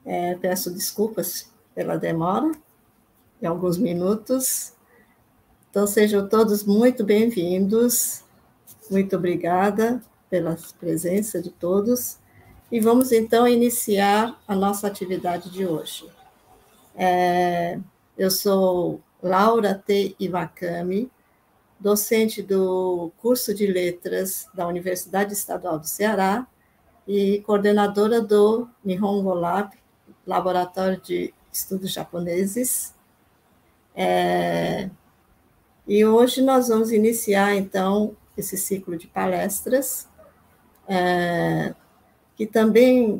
Peço desculpas pela demora, de alguns minutos. Então, sejam todos muito bem-vindos. Muito obrigada pela presença de todos. E vamos, então, iniciar a nossa atividade de hoje. Eu sou Laura T. Iwakami, docente do curso de Letras da Universidade Estadual do Ceará e coordenadora do Nihongo Lab, Laboratório de Estudos Japoneses. E hoje nós vamos iniciar, então, esse ciclo de palestras, que também,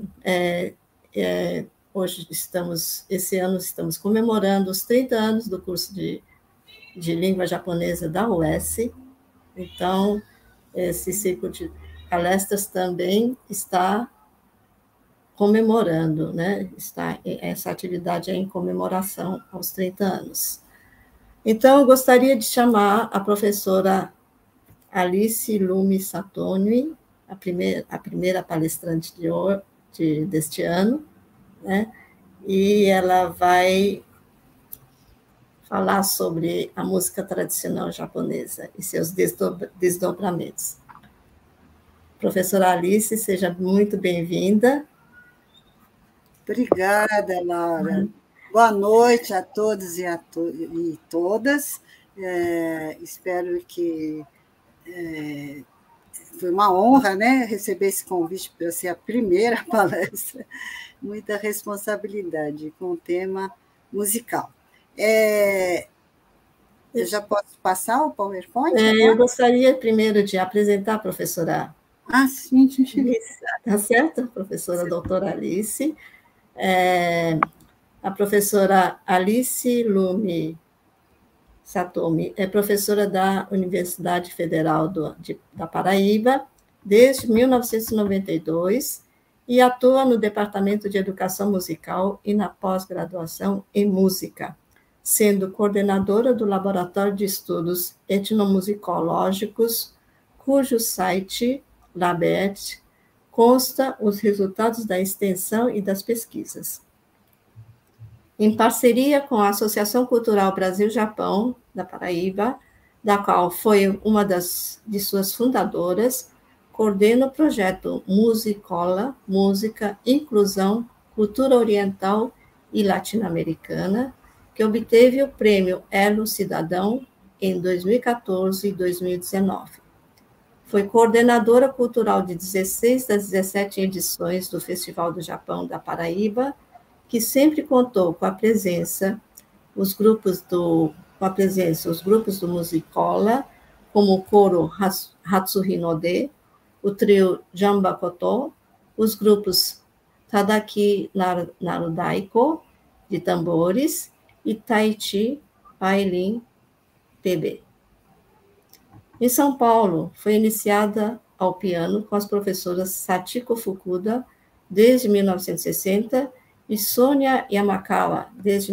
hoje esse ano estamos comemorando os 30 anos do curso de língua japonesa da UES. Então, esse ciclo de palestras também está comemorando, né? Essa atividade é em comemoração aos 30 anos. Então, eu gostaria de chamar a professora Alice Lumi Satoni, a primeira palestrante deste ano, né? E ela vai falar sobre a música tradicional japonesa e seus desdobramentos. Professora Alice, seja muito bem-vinda. Obrigada, Laura. Boa noite a todos e todas. Espero que foi uma honra, né, receber esse convite para ser a primeira palestra. Muita responsabilidade com o tema musical. Eu já posso passar o PowerPoint? Eu gostaria primeiro de apresentar a professora. Sim. Tá certo? Professora doutora Alice. A professora Alice Lumi Satomi é professora da Universidade Federal da Paraíba desde 1992 e atua no Departamento de Educação Musical e na pós-graduação em Música, sendo coordenadora do Laboratório de Estudos Etnomusicológicos, cujo site, LABET, consta os resultados da extensão e das pesquisas. Em parceria com a Associação Cultural Brasil-Japão, da Paraíba, da qual foi uma de suas fundadoras, coordena o projeto Musicola, Música, Inclusão, Cultura Oriental e Latino-Americana, que obteve o prêmio Elo Cidadão em 2014 e 2019. Foi coordenadora cultural de 16 das 17 edições do Festival do Japão da Paraíba, que sempre contou com a presença os grupos do Musicola, como o coro Hatsuhinode, o trio Jambakoto, os grupos Tadaki Narudaiko, de tambores, e Taichi Pailin PB. Em São Paulo, foi iniciada ao piano com as professoras Sachiko Fukuda, desde 1960, e Sônia Yamakawa, desde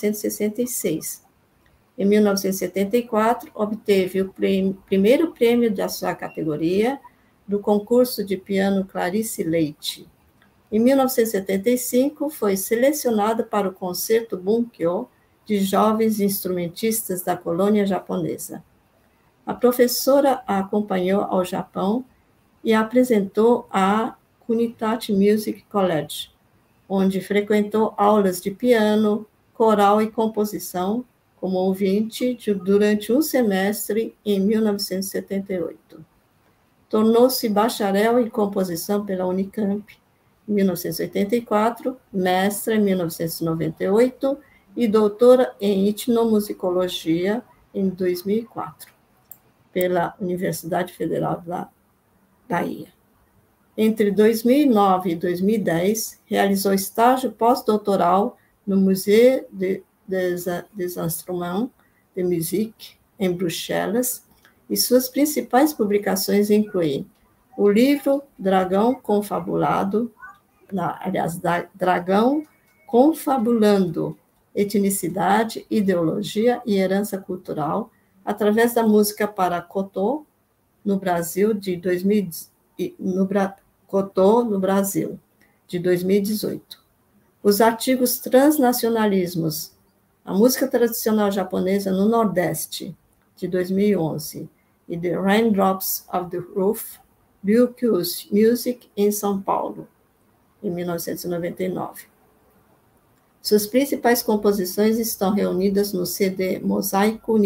1966. Em 1974, obteve o primeiro prêmio da sua categoria do concurso de piano Clarice Leite. Em 1975, foi selecionada para o Concerto Bunkyo de jovens instrumentistas da colônia japonesa. A professora a acompanhou ao Japão e a apresentou à Kunitachi Music College, onde frequentou aulas de piano, coral e composição como ouvinte durante um semestre em 1978. Tornou-se bacharel em composição pela Unicamp em 1984, mestra em 1998 e doutora em etnomusicologia em 2004, pela Universidade Federal da Bahia. Entre 2009 e 2010, realizou estágio pós-doutoral no Musée des Instruments de Musique, em Bruxelas, e suas principais publicações incluem o livro Dragão Confabulado, Dragão Confabulando, Etnicidade, Ideologia e Herança Cultural, através da música para Koto, no Brasil, Koto, no Brasil, de 2018. Os artigos Transnacionalismos, a música tradicional japonesa no Nordeste, de 2011, e The Raindrops of the Roof, Ryukyu's Music em São Paulo, em 1999. Suas principais composições estão reunidas no CD Mosaico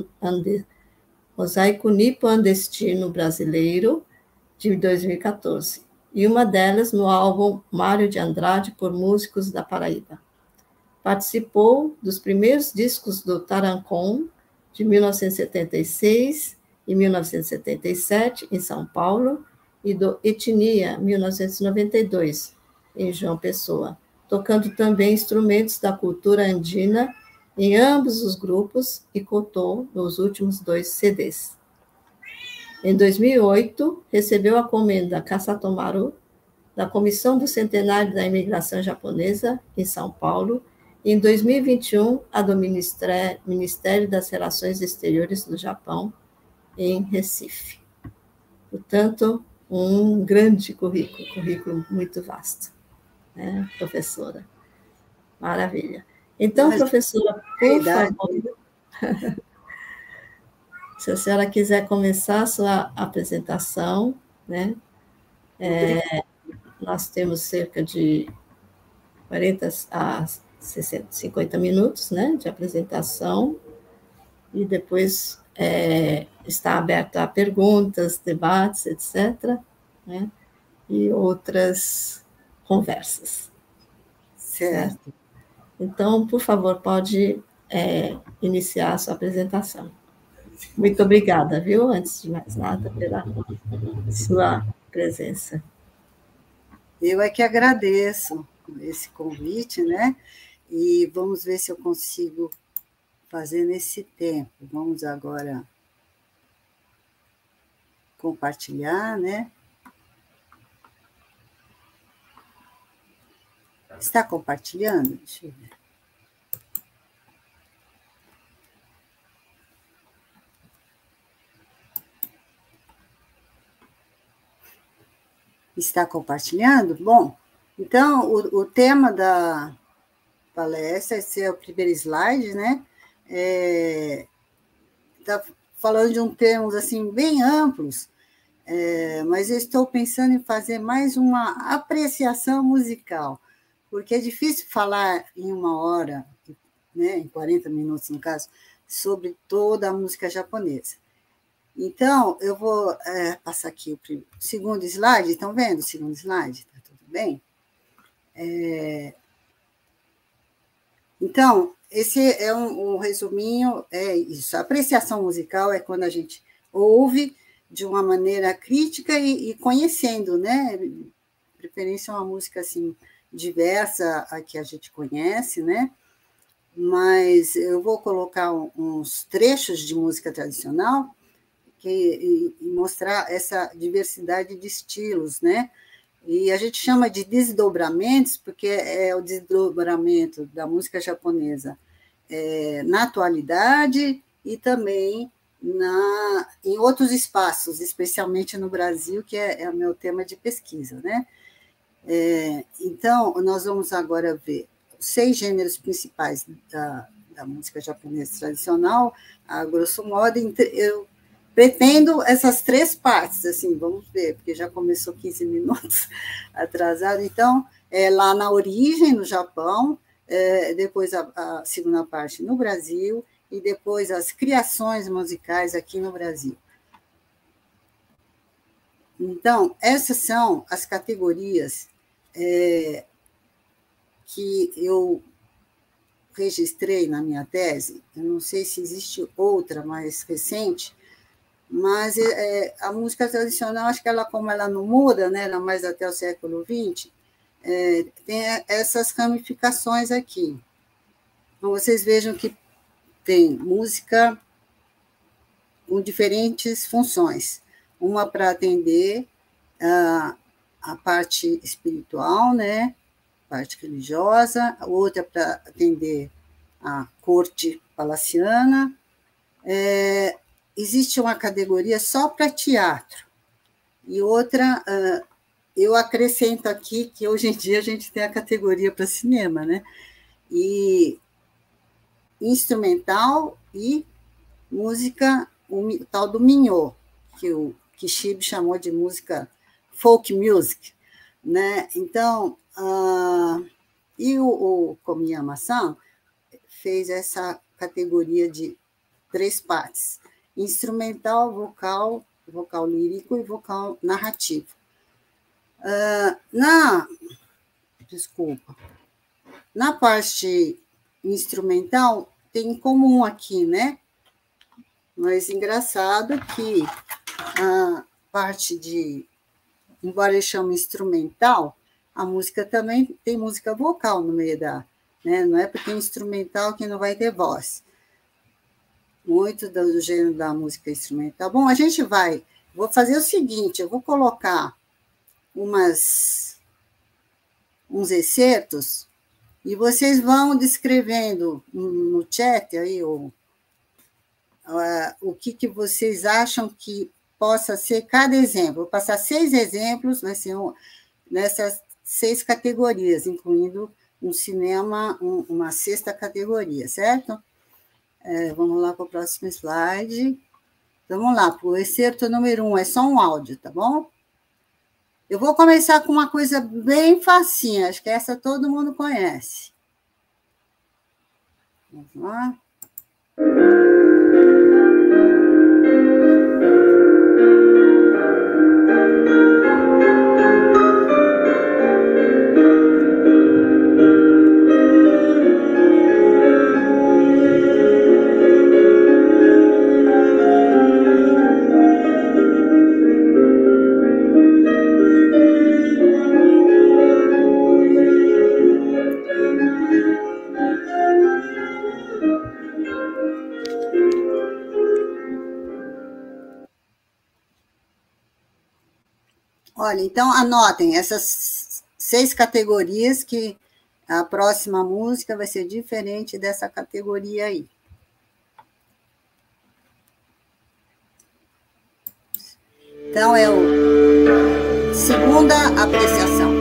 Nipo-Andestino Brasileiro, de 2014, e uma delas no álbum Mário de Andrade por Músicos da Paraíba. Participou dos primeiros discos do Tarancon, de 1976 e 1977, em São Paulo, e do Etnia, 1992, em João Pessoa, tocando também instrumentos da cultura andina em ambos os grupos e cotou nos últimos 2 CDs. Em 2008, recebeu a comenda Kasatomaru da Comissão do Centenário da Imigração Japonesa, em São Paulo, e em 2021, a do Ministério das Relações Exteriores do Japão, em Recife. Portanto, um grande currículo muito vasto, né, professora? Maravilha. Então, professora, por favor, se a senhora quiser começar a sua apresentação, né? Nós temos cerca de 40 a 50 minutos, né, de apresentação, e depois está aberto a perguntas, debates, etc., né, e outras conversas. Certo? Então, por favor, pode iniciar a sua apresentação. Muito obrigada, viu, antes de mais nada, pela sua presença. Eu é que agradeço esse convite, né? E vamos ver se eu consigo fazer nesse tempo. Vamos agora compartilhar, né? Está compartilhando? Deixa eu ver. Está compartilhando? Bom, então, o tema da palestra, esse é o primeiro slide, né? Está falando de termos assim, bem amplos, mas eu estou pensando em fazer mais uma apreciação musical, porque é difícil falar em 1 hora, né, em 40 minutos, no caso, sobre toda a música japonesa. Então, eu vou passar aqui o segundo slide. Estão vendo o segundo slide? Está tudo bem? Então, esse é um resuminho, é isso. A apreciação musical é quando a gente ouve de uma maneira crítica e conhecendo, né? De preferência uma música assim, diversa, a que a gente conhece, né? Mas eu vou colocar uns trechos de música tradicional e mostrar essa diversidade de estilos, né? E a gente chama de desdobramentos, porque é o desdobramento da música japonesa na atualidade e também em outros espaços, especialmente no Brasil, que é o meu tema de pesquisa, né? Então, nós vamos agora ver 6 gêneros principais da música japonesa tradicional, a grosso modo. Eu pretendo essas 3 partes, assim, vamos ver, porque já começou 15 minutos atrasado. Então, lá na origem, no Japão, depois a segunda parte no Brasil, e depois as criações musicais aqui no Brasil. Então, essas são as categorias que eu registrei na minha tese. Eu não sei se existe outra mais recente, mas a música tradicional, acho que como ela não muda, né, ela mais até o século XX, tem essas ramificações aqui. Então, vocês vejam que tem música com diferentes funções. Uma para atender a parte espiritual, né, parte religiosa, outra para atender a corte palaciana. Existe uma categoria só para teatro, e outra eu acrescento aqui que hoje em dia a gente tem a categoria para cinema, né? E instrumental e música, o tal do minhô, que o Kishibe chamou de música folk music, né? Então, e o Komiyama-san fez essa categoria de 3 partes: instrumental, vocal, vocal lírico e vocal narrativo. Na parte instrumental, tem em comum aqui, né? Mas engraçado que a parte de, embora ele chame instrumental, a música também tem música vocal no meio da, né? Não é porque é instrumental que não vai ter voz. Muito do gênero da música instrumental. Bom, a gente vou fazer o seguinte, eu vou colocar uns excertos e vocês vão descrevendo no chat aí o que vocês acham que possa ser cada exemplo. Vou passar 6 exemplos, vai ser nessas 6 categorias, incluindo um cinema, uma 6ª categoria, certo? Vamos lá para o próximo slide. Então, vamos lá, para o excerto número 1, é só um áudio, tá bom? Eu vou começar com uma coisa bem facinha, acho que essa todo mundo conhece. Vamos lá. Olha, então anotem essas 6 categorias que a próxima música vai ser diferente dessa categoria aí. Então, é a segunda apreciação.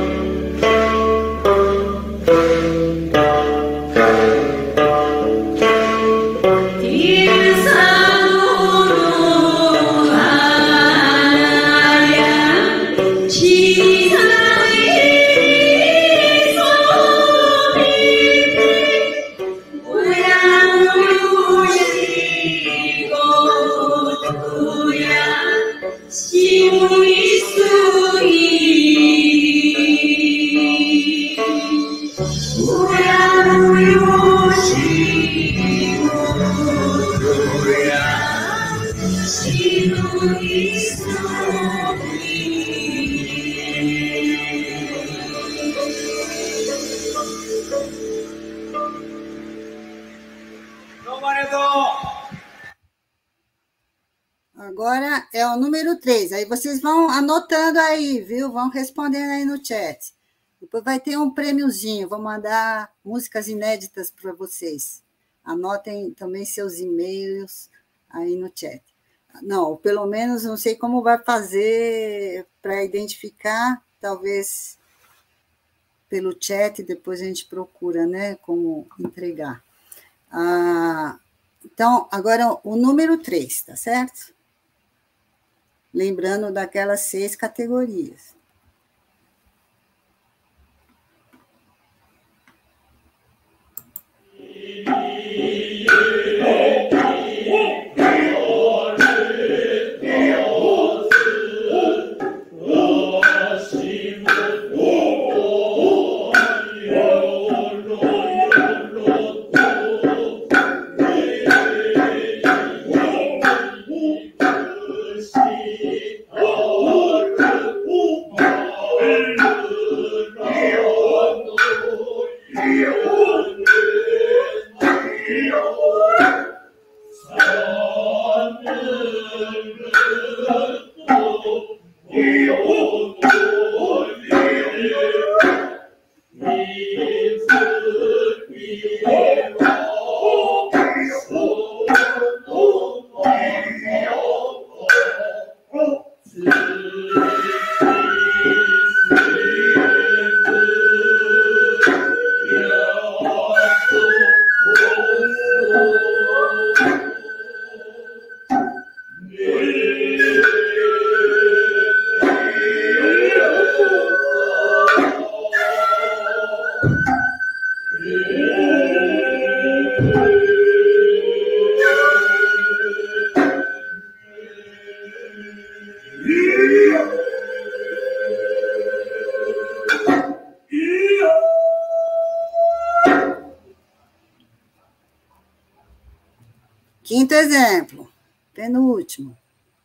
Agora é o número 3. Aí vocês vão anotando aí, viu? Vão respondendo aí no chat. Depois vai ter um prêmiozinho. Vou mandar músicas inéditas para vocês. Anotem também seus e-mails aí no chat. Não, pelo menos não sei como vai fazer para identificar, talvez pelo chat, depois a gente procura, né, como entregar. Então, agora o número 3, tá certo? Lembrando daquelas 6 categorias. Quinto exemplo, penúltimo.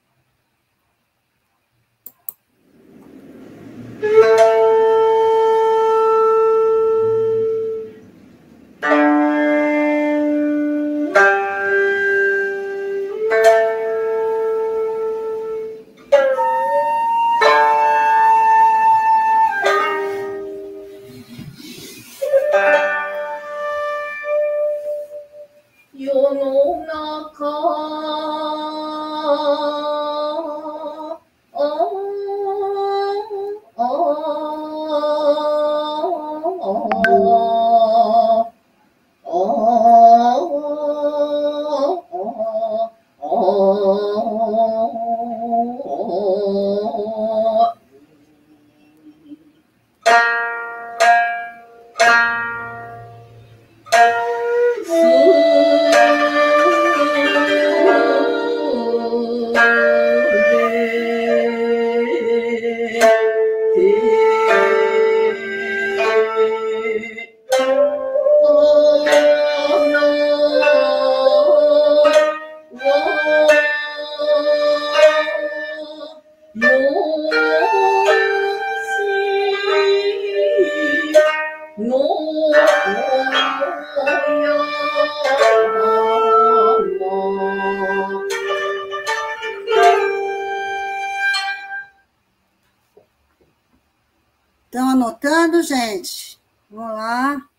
Estão anotando, gente? Vamos lá.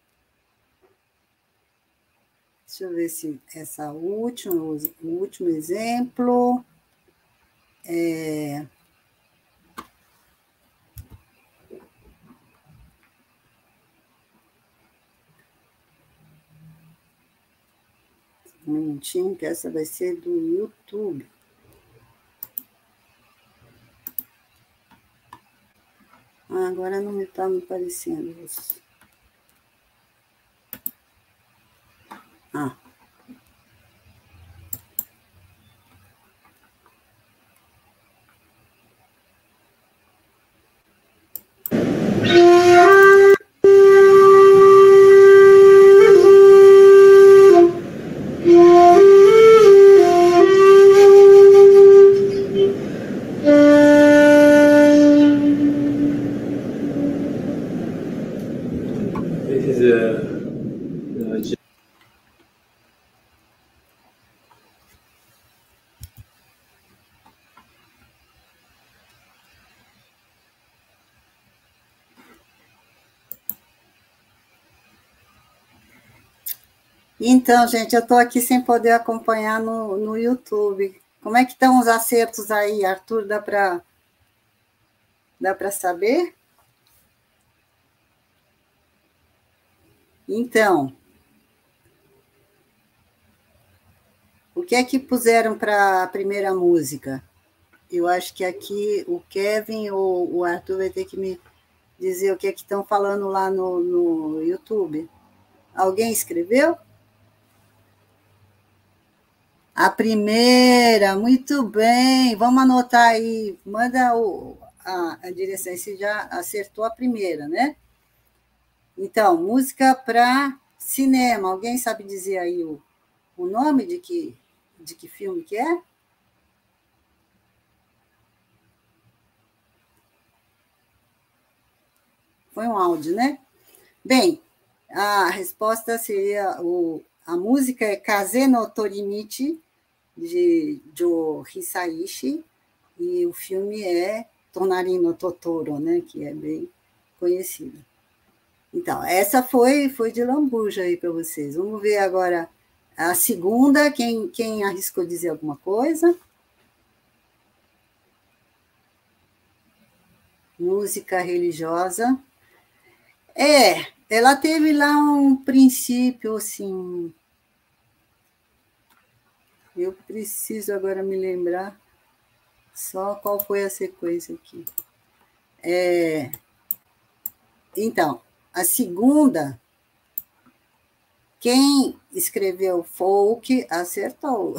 Deixa eu ver se essa última, o último exemplo. Um minutinho, que essa vai ser do YouTube. Agora não está me parecendo isso. Então, gente, eu estou aqui sem poder acompanhar no YouTube. Como é que estão os acertos aí, Arthur? Dá para saber? Então, o que é que puseram para a primeira música? Eu acho que aqui o Kevin ou o Arthur vai ter que me dizer o que é que estão falando lá no YouTube. Alguém escreveu? A primeira, muito bem. Vamos anotar aí. Manda a direção. Você já acertou a primeira, né? Então, música para cinema. Alguém sabe dizer aí o nome de que filme que é? Foi um áudio, né? Bem, a resposta seria a música é Kaze no Torimichi, de Joe Hisaishi, e o filme é Tonari no Totoro, né? Que é bem conhecido. Então, essa foi de lambuja aí para vocês. Vamos ver agora a segunda. Quem arriscou dizer alguma coisa? Música religiosa. Ela teve lá um princípio, assim. Eu preciso agora me lembrar só qual foi a sequência aqui. Então, a segunda, quem escreveu folk acertou.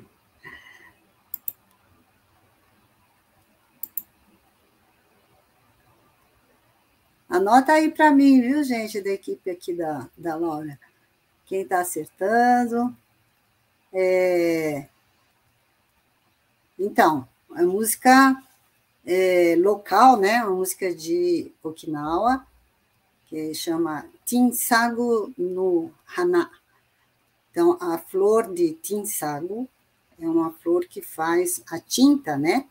Anota aí para mim, viu, gente, da equipe aqui da Laura. Quem está acertando? Então, a música local, né, a música de Okinawa, que chama Tinsagu no Hana. Então, a flor de Tinsagu é uma flor que faz a tinta, né?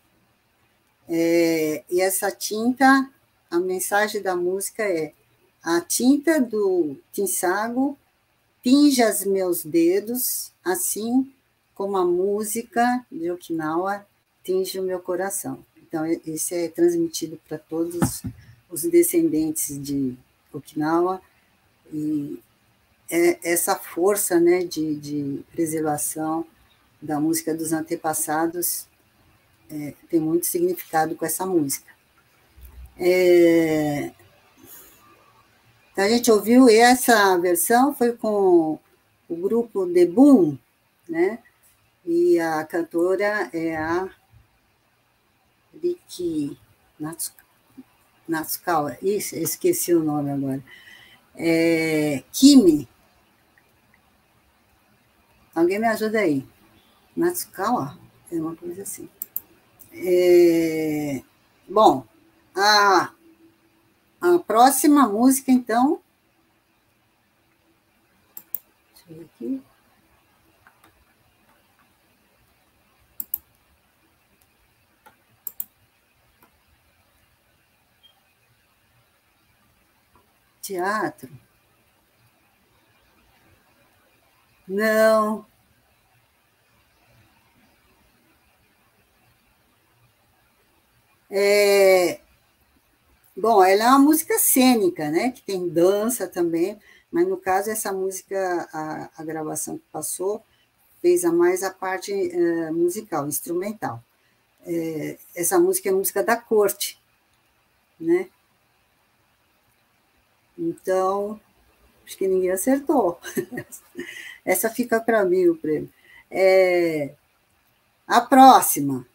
E essa tinta, a mensagem da música é: a tinta do Tinsagu tinge os meus dedos, assim como a música de Okinawa tinge o meu coração. Então, isso é transmitido para todos os descendentes de Okinawa, e essa força, né, de preservação da música dos antepassados tem muito significado com essa música. Então, a gente ouviu essa versão, foi com o grupo The Boom, né? E a cantora é a Riki Natsukawa. Isso, esqueci o nome agora. Kimi. Alguém me ajuda aí. Natsukawa? É uma coisa assim. Bom, a próxima música, então. Deixa eu ver aqui. Teatro? Não. Bom, ela é uma música cênica, né? Que tem dança também, mas no caso essa música, a gravação que passou, fez mais a parte musical, instrumental. Essa música é música da corte, né? Então, acho que ninguém acertou. Essa fica para mim o prêmio. A próxima.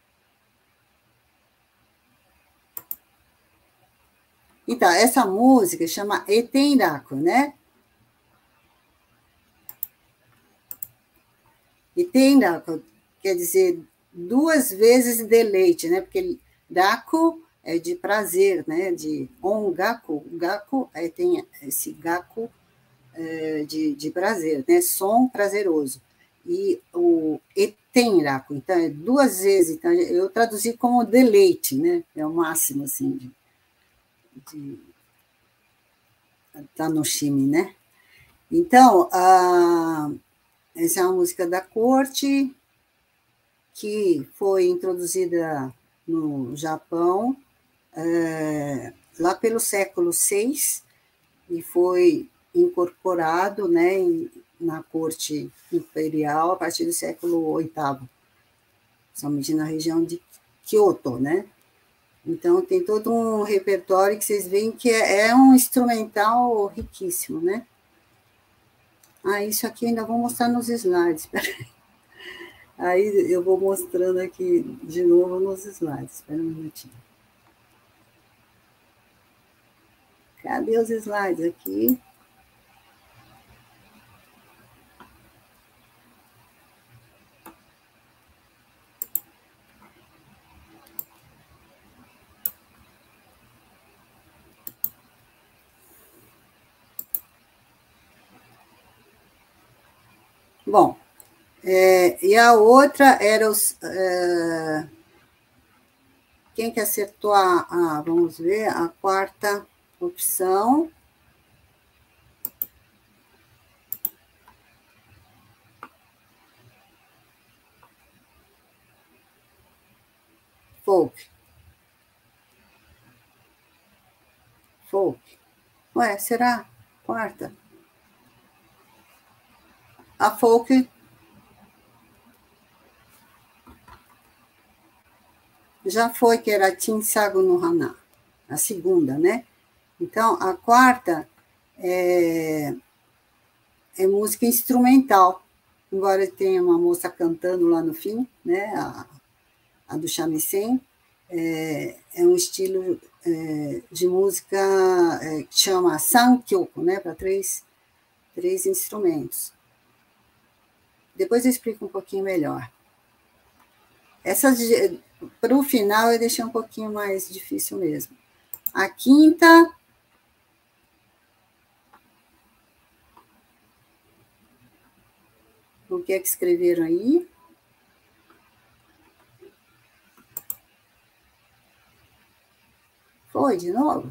Então, essa música chama Etenraku, né? Etenraku quer dizer 2 vezes deleite, né? Porque raku é de prazer, né? De ongaku. Gaku tem esse gaku de prazer, né? Som prazeroso. E o Etenraku, então, é 2 vezes. Então, eu traduzi como deleite, né? É o máximo, assim, de Tanoshimi, né? Então, essa é uma música da corte que foi introduzida no Japão lá pelo século VI e foi incorporado, né, na corte imperial a partir do século VIII, somente na região de Kyoto, né? Então, tem todo um repertório que vocês veem que é um instrumental riquíssimo, né? Isso aqui eu ainda vou mostrar nos slides, peraí. Aí eu vou mostrando aqui de novo nos slides, espera um minutinho. Cadê os slides aqui? Bom, e a outra era os... quem que acertou vamos ver, a quarta opção? Folk. Ué, será? Quarta? A folk já foi, que era Tinsagu no Hana, a segunda, né? Então, a quarta é música instrumental, embora tenha uma moça cantando lá no fim, né? A do shamisen, é um estilo de música que chama Sankyoku, né? Para três instrumentos. Depois eu explico um pouquinho melhor. Essas, para o final, eu deixei um pouquinho mais difícil mesmo. A quinta... O que é que escreveram aí? Foi, de novo?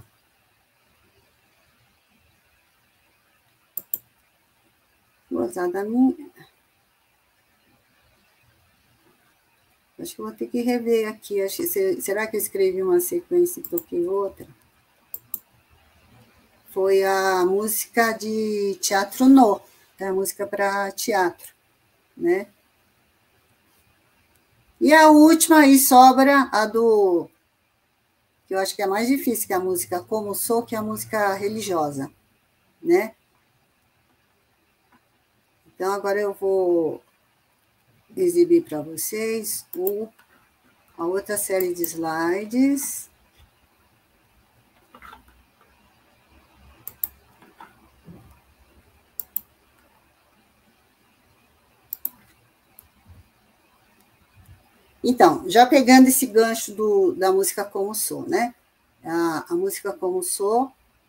Gozar da minha... Acho que vou ter que rever aqui. Será que eu escrevi uma sequência e toquei outra? Foi a música de teatro no, a música para teatro, né? E a última aí sobra a do... que eu acho que é mais difícil, que é a música Como Sou, que é a música religiosa, né? Então, agora eu vou exibir para vocês a outra série de slides. Então, já pegando esse gancho da música Como Sou, né? A música Como Sou,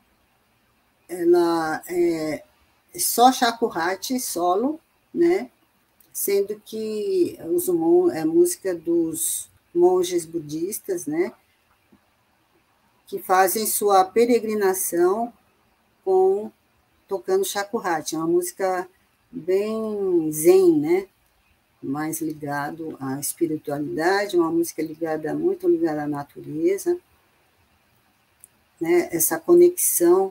ela é só Shakuhachi, solo, né? Sendo que é música dos monges budistas, né? Que fazem sua peregrinação tocando Shakuhachi. É uma música bem zen, né? Mais ligado à espiritualidade, uma música muito ligada à natureza, né? Essa conexão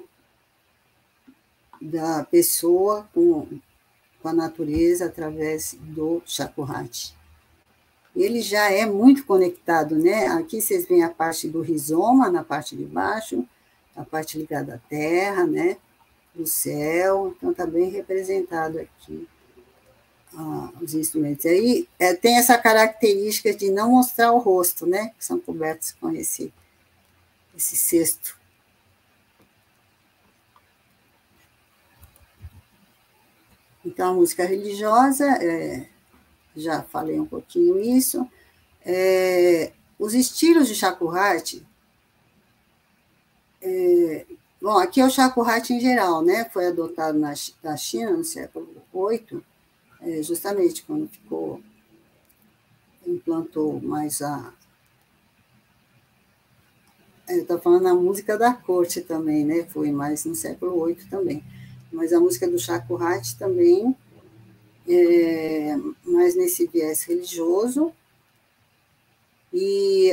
da pessoa com a natureza através do Shakuhachi. Ele já é muito conectado, né? Aqui vocês veem a parte do rizoma, na parte de baixo, a parte ligada à terra, né? Do céu, então está bem representado aqui os instrumentos. Aí tem essa característica de não mostrar o rosto, né? Que são cobertos com esse cesto. Então, a música religiosa, já falei um pouquinho isso. Os estilos de Shakuhachi, bom, aqui é o Shakuhachi em geral, né? Foi adotado na China no século VIII, justamente quando implantou mais estou falando a música da corte também, né? Foi mais no século VIII também. Mas a música do Shakuhachi também, mais nesse viés religioso. E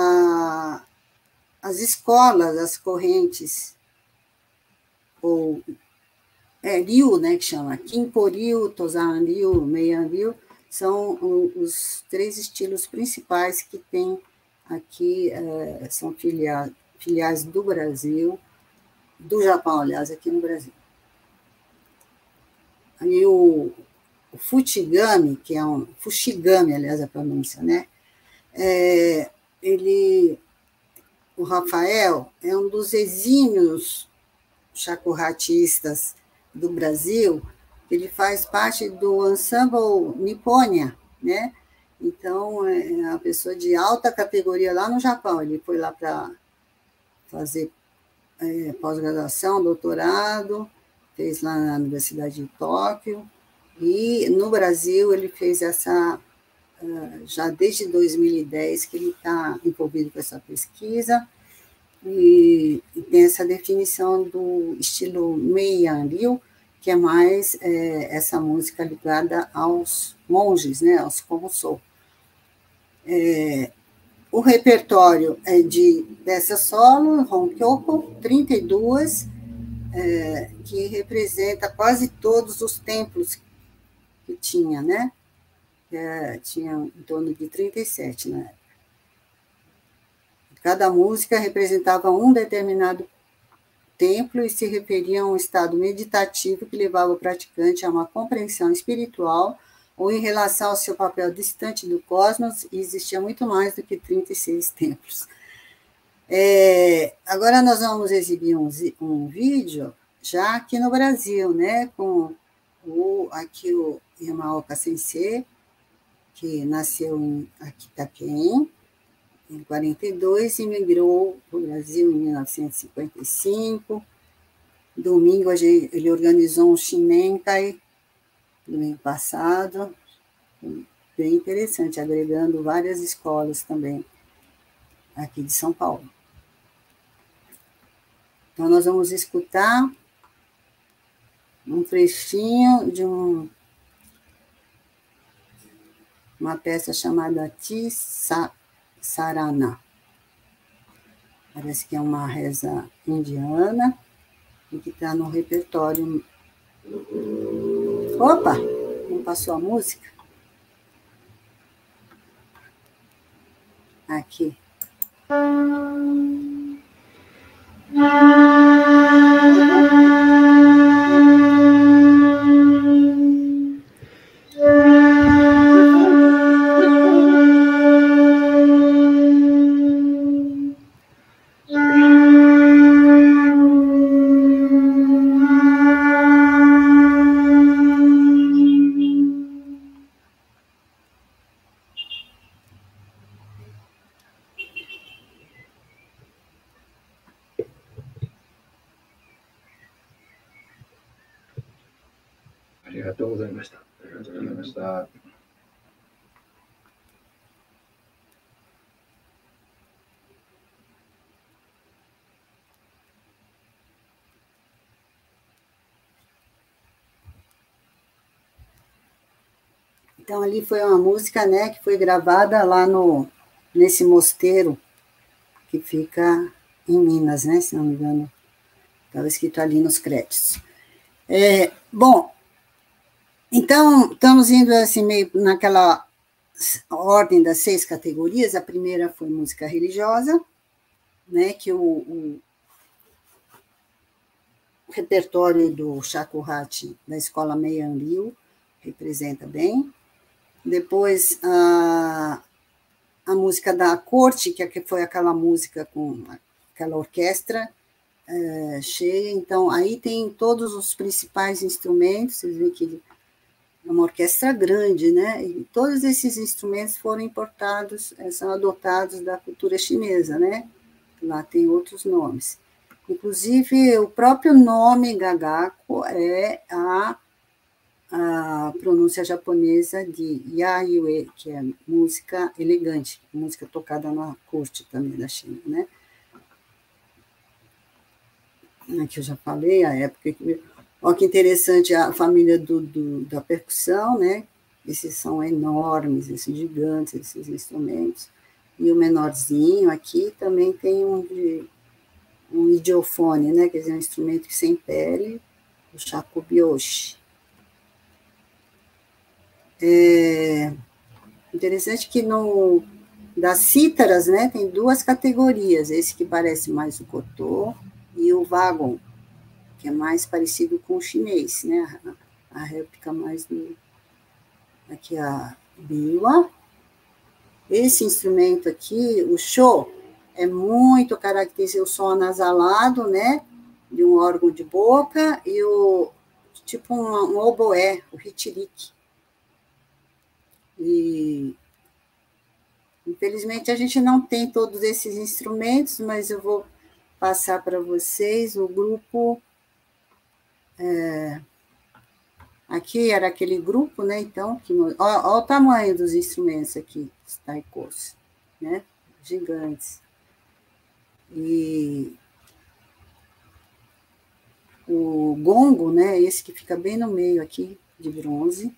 as escolas, as correntes, ou Ryu, né, que chama Kinpo Ryu, Tozan Ryu, Meian Ryu, são os 3 estilos principais que tem aqui, são filiais do Brasil, do Japão, aliás, aqui no Brasil. Aí o Fushigami, que é Fushigami, aliás, a pronúncia, né? O Rafael é um dos exímios shakuhatistas do Brasil, ele faz parte do Ensemble Nipponia, né? Então, é uma pessoa de alta categoria lá no Japão. Ele foi lá para fazer pós-graduação, doutorado, fez lá na Universidade de Tóquio, e no Brasil ele fez já desde 2010 que ele está envolvido com essa pesquisa, e tem essa definição do estilo Meian Ryu, que é mais essa música ligada aos monges, né, aos Como Sou. O repertório é dessa solo, Honkyoko, 32, que representa quase todos os templos que tinha, né? Tinha em torno de 37, né? Cada música representava um determinado templo e se referia a um estado meditativo que levava o praticante a uma compreensão espiritual ou em relação ao seu papel distante do cosmos, e existia muito mais do que 36 templos. Agora nós vamos exibir um vídeo já aqui no Brasil, né, com Aqui o Yamaoka Sensei, que nasceu em Akitaken, em 42, e migrou para o Brasil em 1955. Domingo, ele organizou um Shinenkai, domingo passado, bem interessante, agregando várias escolas também, aqui de São Paulo. Então, nós vamos escutar um trechinho de uma peça chamada Tisarana. Parece que é uma reza indiana e que está no repertório. Opa! Não passou a música? Aqui. Então, ali foi uma música, né, que foi gravada lá nesse mosteiro que fica em Minas, né, se não me engano. Estava escrito ali nos créditos. Bom, então, estamos indo assim, meio naquela ordem das 6 categorias. A primeira foi música religiosa, né, que o repertório do Shakuhachi da escola Meian Ryu representa bem. Depois, a música da corte, que foi aquela música com aquela orquestra cheia. Então, aí tem todos os principais instrumentos, vocês veem que é uma orquestra grande, né? E todos esses instrumentos foram importados, são adotados da cultura chinesa, né? Lá tem outros nomes. Inclusive, o próprio nome gagaku é a pronúncia japonesa de yayue, que é música elegante, música tocada na corte também da China, né? Aqui eu já falei, a época que... Olha que interessante, a família da percussão, né? Esses são enormes, esses gigantes, esses instrumentos. E o menorzinho aqui também tem um idiofone, né? Quer dizer, um instrumento sem pele, o shakubyoshi. Interessante que das cítaras, né, tem 2 categorias, esse que parece mais o koto e o wagon, que é mais parecido com o chinês, né, a réplica mais aqui a biwa. Esse instrumento aqui, o sho, é muito característico, o som anasalado, né, de um órgão de boca, e tipo um oboé, o hitirique. E, infelizmente, a gente não tem todos esses instrumentos, mas eu vou passar para vocês o grupo. Aqui era aquele grupo, né? Então, olha o tamanho dos instrumentos aqui, os taikos, né? Gigantes. E o gongo, né? Esse que fica bem no meio aqui, de bronze.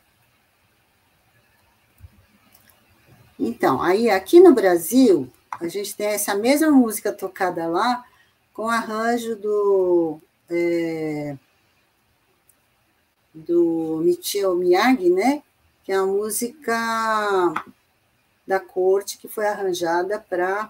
Então, aí aqui no Brasil, a gente tem essa mesma música tocada lá, com arranjo do Michio Miyagi, né? Que é a música da corte que foi arranjada para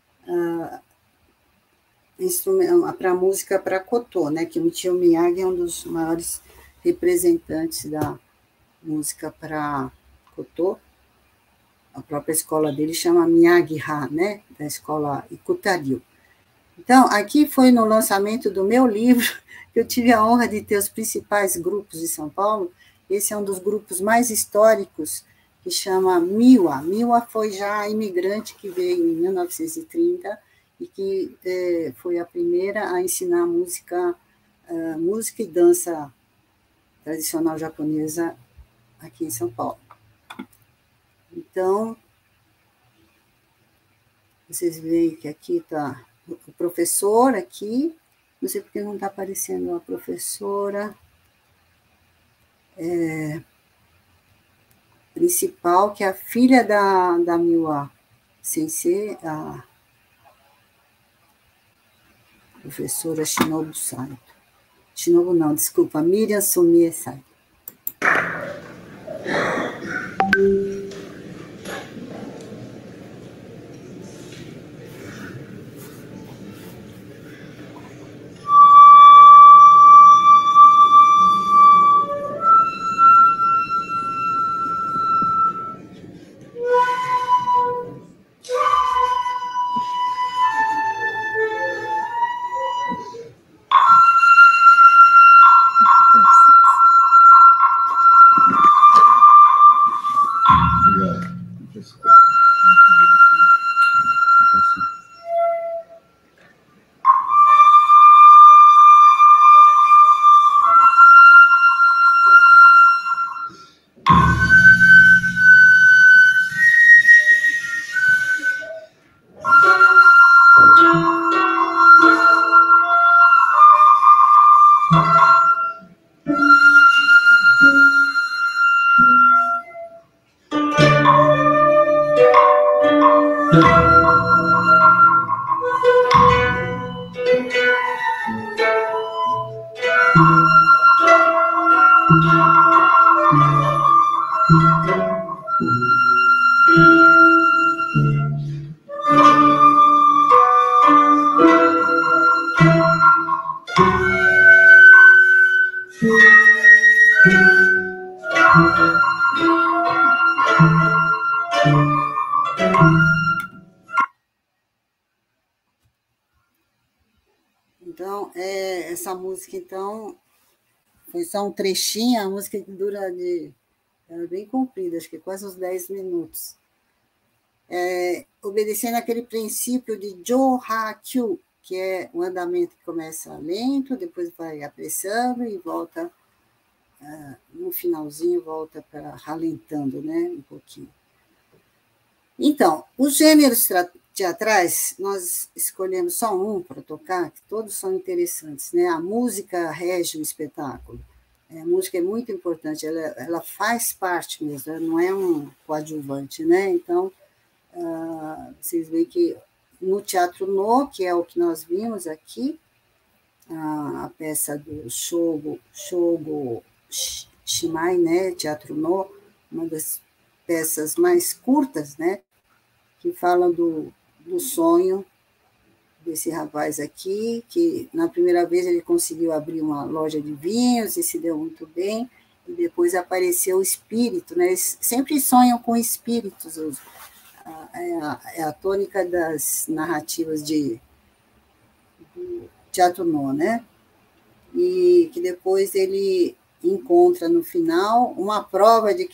música para koto, né? Que o Michio Miyagi é um dos maiores representantes da música para koto. A própria escola dele chama Miyagi-ha, né? Da escola Ikutaryu. Então, aqui foi no lançamento do meu livro, que eu tive a honra de ter os principais grupos de São Paulo. Esse é um dos grupos mais históricos, que chama Miwa. Miwa foi já a imigrante que veio em 1930 e que foi a primeira a ensinar música e dança tradicional japonesa aqui em São Paulo. Então, vocês veem que aqui está o professor, aqui, não sei porque não está aparecendo a professora principal, que é a filha da Miwa Sensei, a professora Shinobu Saito. Shinobu não, desculpa, Miriam Sumie Saito. Então, essa música, então, foi só um trechinho, a música que dura ela é bem comprida, acho que quase uns 10 minutos. Obedecendo aquele princípio de Jo-Ha-Kyu, que é um andamento que começa lento, depois vai apressando e volta, no finalzinho, volta para ralentando, né, um pouquinho. Então, os gêneros teatrais, nós escolhemos só um para tocar, que todos são interessantes, né? A música rege o espetáculo. A música é muito importante, ela faz parte mesmo, ela não é um coadjuvante, né? Então, vocês veem que no Teatro No, que é o que nós vimos aqui, a peça do Shogo Shimai, né? Teatro No, uma das peças mais curtas, né? Que falam do sonho desse rapaz aqui, que na primeira vez ele conseguiu abrir uma loja de vinhos e se deu muito bem, e depois apareceu o espírito, né? Eles sempre sonham com espíritos, é a tônica das narrativas do Teatro No, né? E que depois ele encontra no final uma prova de que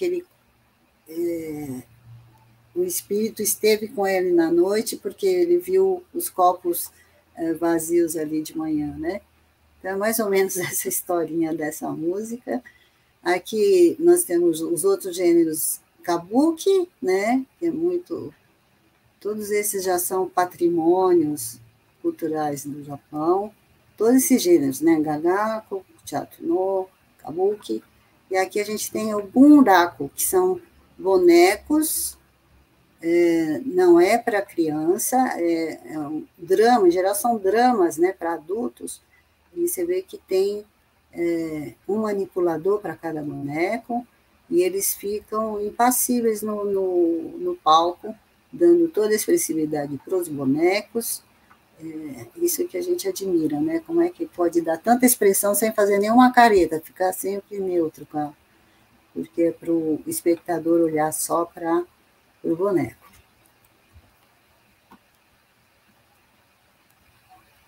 o espírito esteve com ele na noite, porque ele viu os copos vazios ali de manhã, né? Então, é mais ou menos essa historinha dessa música. Aqui nós temos os outros gêneros kabuki, né? Que é muito... Todos esses já são patrimônios culturais do Japão. Todos esses gêneros, né? Gagaku, Teatro No, kabuki. E aqui a gente tem o bunraku, que são bonecos. Não é para criança, é um drama, em geral são dramas, né, para adultos, e você vê que tem um manipulador para cada boneco, e eles ficam impassíveis no palco, dando toda a expressividade para os bonecos. Isso que a gente admira, né, como é que pode dar tanta expressão sem fazer nenhuma careta, ficar sempre neutro, porque é para o espectador olhar só para o boneco.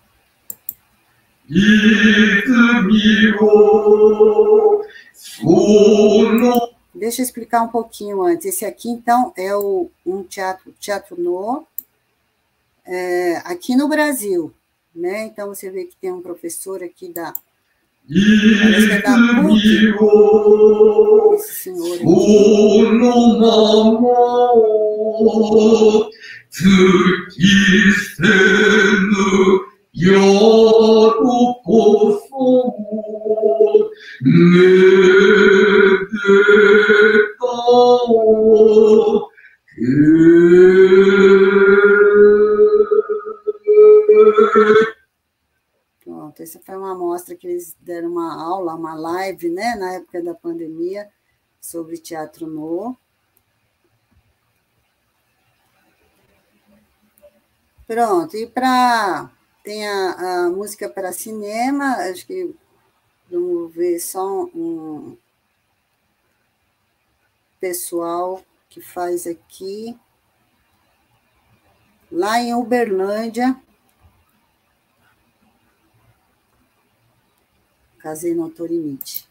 Deixa eu explicar um pouquinho antes. Esse aqui, então, é um teatro no, aqui no Brasil, né? Então, você vê que tem um professor aqui parece que é da PUC, esse senhor aqui. Pronto, essa foi uma amostra que eles deram uma aula, uma live, né, na época da pandemia, sobre teatro no. Pronto, e tem a música para cinema, acho que vamos ver só um pessoal que faz aqui, lá em Uberlândia, Casei no Autolimite.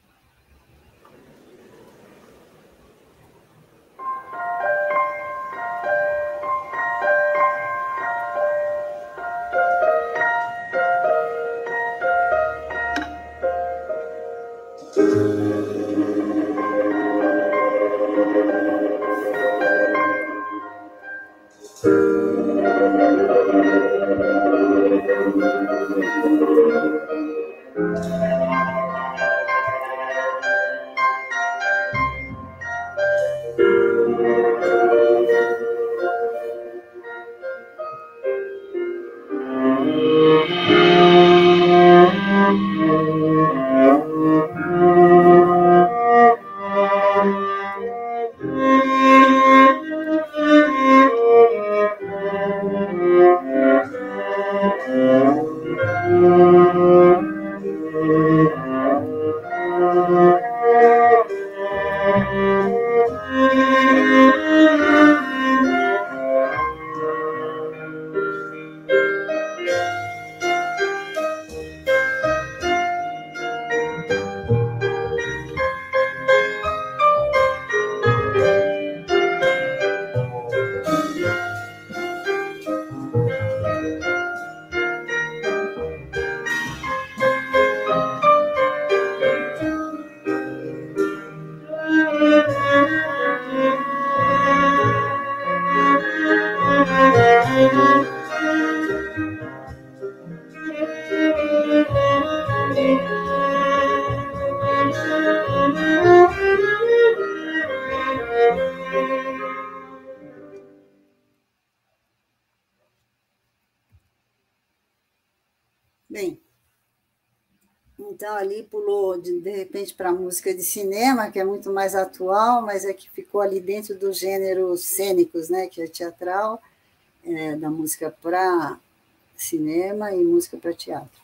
Bem, então ali pulou de repente para a música de cinema, que é muito mais atual, mas é que ficou ali dentro dos gêneros cênicos, né, que é teatral, da música para cinema e música para teatro.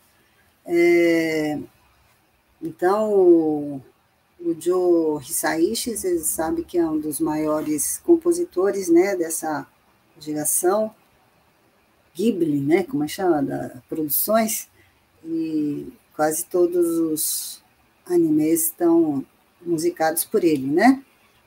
Então, o Joe Hisaishi, vocês sabem que é um dos maiores compositores, né, dessa geração Ghibli, né, como é que chama, das produções, e quase todos os animes estão musicados por ele, né?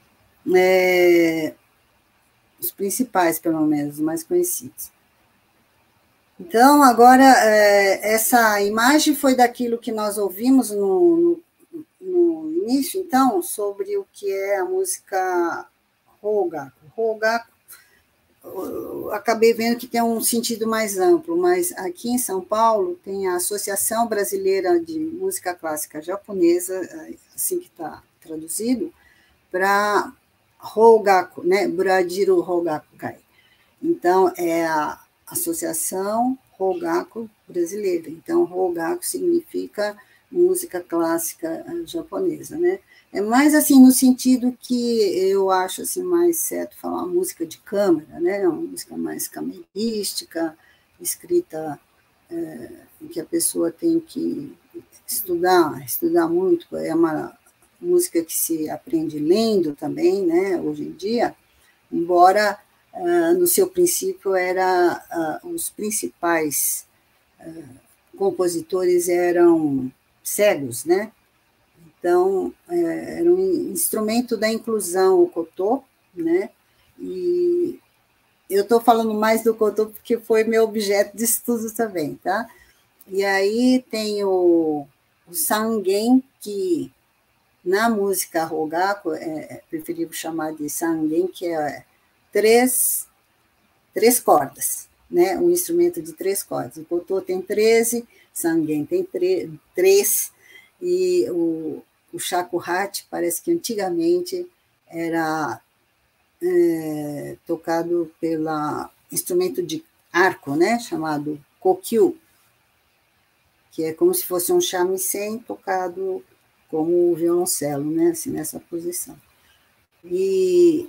Os principais, pelo menos, os mais conhecidos. Então, agora, essa imagem foi daquilo que nós ouvimos no início, então, sobre o que é a música Hōgaku. Hōgaku, eu acabei vendo que tem um sentido mais amplo, mas aqui em São Paulo tem a Associação Brasileira de Música Clássica Japonesa, assim que está traduzido, para Hōgaku, né? Burajiru Hōgakukai. Então, é a Associação Hōgaku Brasileira. Então, Hōgaku significa música clássica japonesa, né? É mais assim, no sentido que eu acho assim, mais certo falar música de câmara, né? Uma música mais camerística, escrita que a pessoa tem que estudar muito, é uma música que se aprende lendo também, né? Hoje em dia, embora no seu princípio era os principais compositores eram cegos, né? Então, era um instrumento da inclusão, o koto, né? E eu estou falando mais do koto porque foi meu objeto de estudo também, tá? E aí tem o sangen, que na música Rogaku é preferível chamar de sangen, que é três cordas, né? Um instrumento de 3 cordas. O koto tem 13, sangen tem 3, e o shakuhachi parece que antigamente era tocado pela instrumento de arco, né? Chamado kokyu, que é como se fosse um shamisen tocado como o violoncelo, né? Assim, nessa posição. E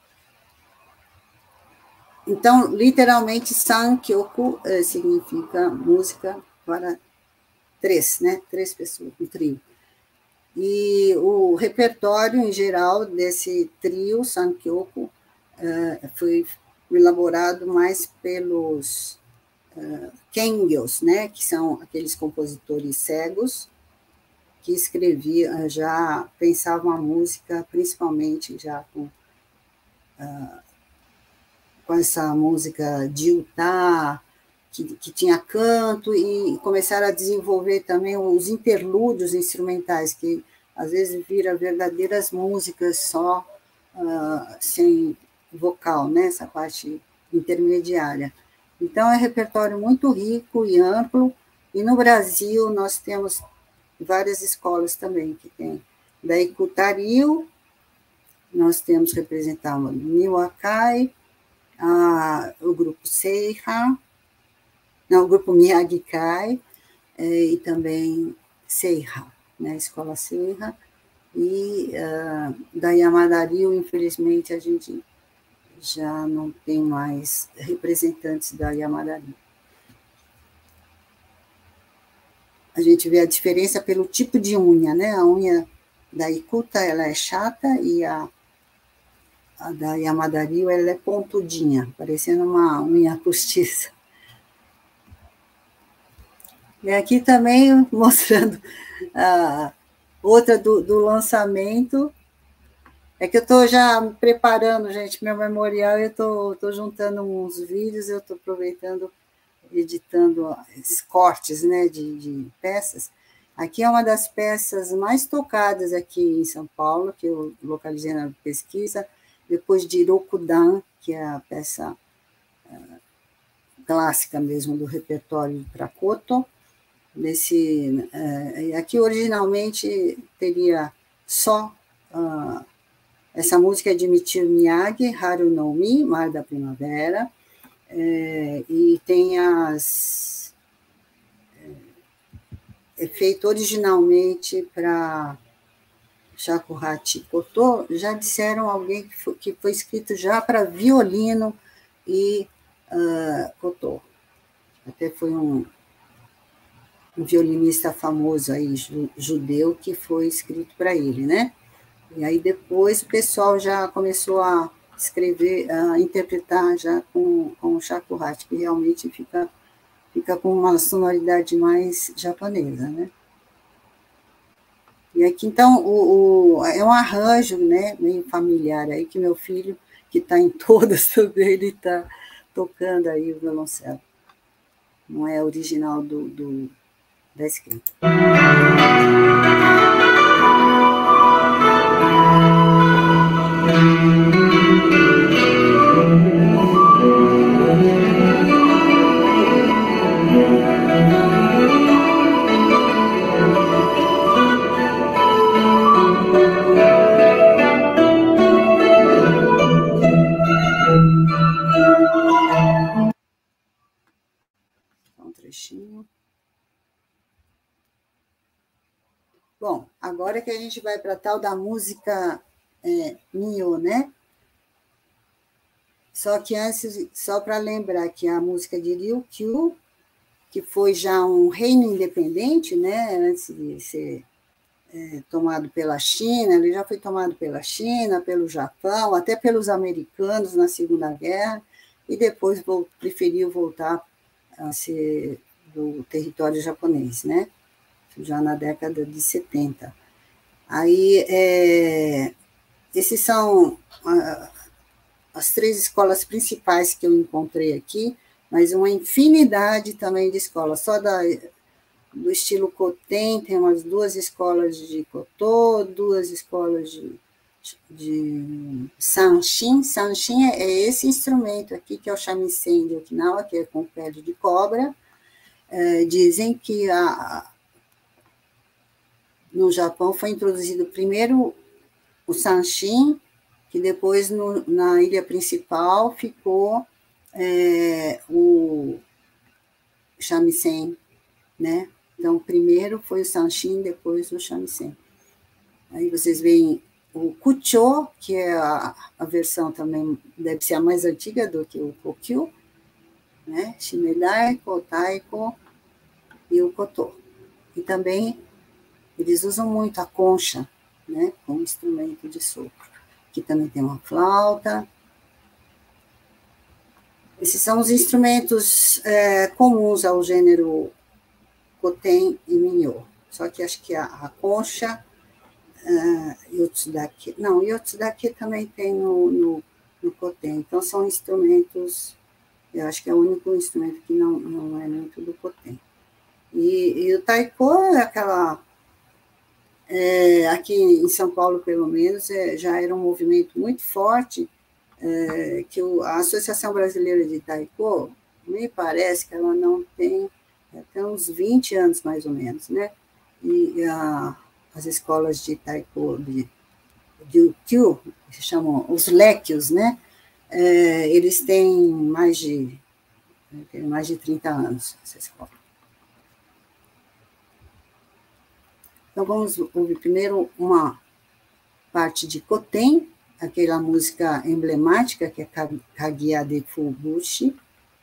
então, literalmente, Sankyoku significa música para 3, né? 3 pessoas, um trio. E o repertório, em geral, desse trio, Sankyoku, foi elaborado mais pelos kengyos, né? Que são aqueles compositores cegos, que escreviam, já pensavam a música, principalmente já com essa música de Utah, que tinha canto, e começaram a desenvolver também os interlúdios instrumentais, que às vezes viram verdadeiras músicas só, sem vocal, né? Essa parte intermediária. Então, é um repertório muito rico e amplo, e no Brasil nós temos várias escolas também, que tem da Ikutaryu, nós temos representado Niwakai, o grupo Seiha, o grupo Miyagi-Kai, e também Seiha, né, a escola Seiha, e da Yamada-ryu, infelizmente, a gente já não tem mais representantes da Yamada-ryu. A gente vê a diferença pelo tipo de unha, né? A unha da Ikuta, ela é chata, e a da Yamada-ryu, ela é pontudinha, parecendo uma unha postiça. E aqui também mostrando outra do lançamento. É que eu estou já preparando, gente, meu memorial, eu estou juntando uns vídeos, eu estou aproveitando, editando esses cortes, né, de peças. Aqui é uma das peças mais tocadas aqui em São Paulo, que eu localizei na pesquisa, depois de Rokudan, que é a peça clássica mesmo do repertório para koto. Aqui originalmente teria só essa música de Michiru Miyagi, Haru no Mi, Mar da Primavera, e tem é feito originalmente para Shakuhachi Koto. Já disseram alguém que foi escrito já para violino e koto. Até foi um violinista famoso aí, judeu, que foi escrito para ele, né? E aí depois o pessoal já começou a escrever, a interpretar já com o shakuhachi, que realmente fica com uma sonoridade mais japonesa, né? E aqui, então, é um arranjo, né, meio familiar aí, que meu filho, que está em todas também, ele está tocando aí o violoncelo. Não é original da escrita. Um trechinho. Bom, agora que a gente vai para a tal da música Mio, né? Só que antes, só para lembrar que a música de Ryukyu, que foi já um reino independente, né? Antes de ser tomado pela China, ele já foi tomado pela China, pelo Japão, até pelos americanos na Segunda Guerra, e depois preferiu voltar a ser do território japonês, né? Já na década de 70. Aí, esses são as 3 escolas principais que eu encontrei aqui, mas uma infinidade também de escolas. Só do estilo Koten, tem umas 2 escolas de Koto, 2 escolas de Sanshin. Sanshin é esse instrumento aqui, que é o shamisen de Okinawa, que é com pele de cobra. Dizem que no Japão foi introduzido primeiro o Sanshin, que depois na ilha principal ficou o shamisen, né? Então, primeiro foi o Sanshin, depois o shamisen. Aí vocês veem o Kucho, que é a versão também, deve ser a mais antiga do que o Kokyu, né? Shimedai, Kotaiko e o Koto. E também eles usam muito a concha, né? Como instrumento de sopro. Aqui também tem uma flauta. Esses são os instrumentos comuns ao gênero Koten e Minyo. Só que acho que a concha, Yotsudake... Não, Yotsudake também tem no Koten. Então, são instrumentos... Eu acho que é o único instrumento que não é muito do Koten. E o taiko é aquela... aqui em São Paulo, pelo menos, já era um movimento muito forte, que a Associação Brasileira de Taiko, me parece que ela não tem até uns 20 anos, mais ou menos, né? E as escolas de Taiko, de Ukkyu, que se chamam os Lekkyus, né? Eles têm mais de 30 anos, essa escola. Então, vamos ouvir primeiro uma parte de Koten, aquela música emblemática, que é Kaguya de Fubushi.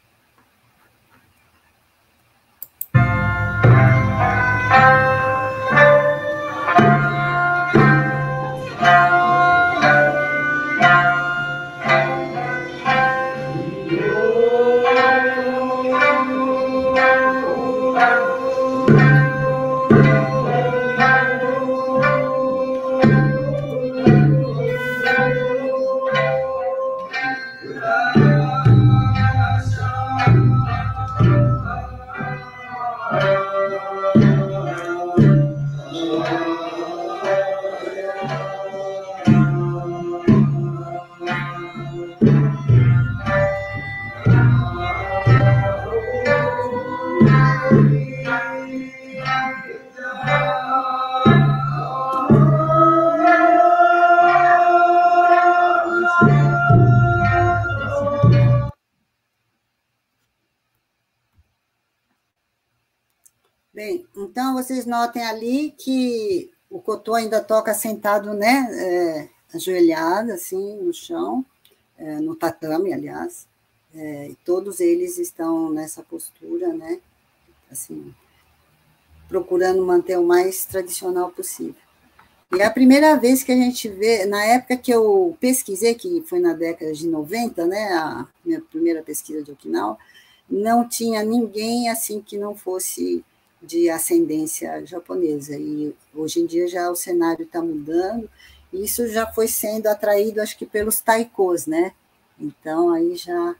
Bem, então vocês notem ali que o Koto ainda toca sentado, né, ajoelhado, assim, no chão, no tatame, aliás, e todos eles estão nessa postura, né, assim, procurando manter o mais tradicional possível. E é a primeira vez que a gente vê, na época que eu pesquisei, que foi na década de 90, né, a minha primeira pesquisa de Okinawa, não tinha ninguém assim que não fosse de ascendência japonesa, e hoje em dia já o cenário está mudando, e isso já foi sendo atraído, acho que pelos taikos, né? Então, aí já...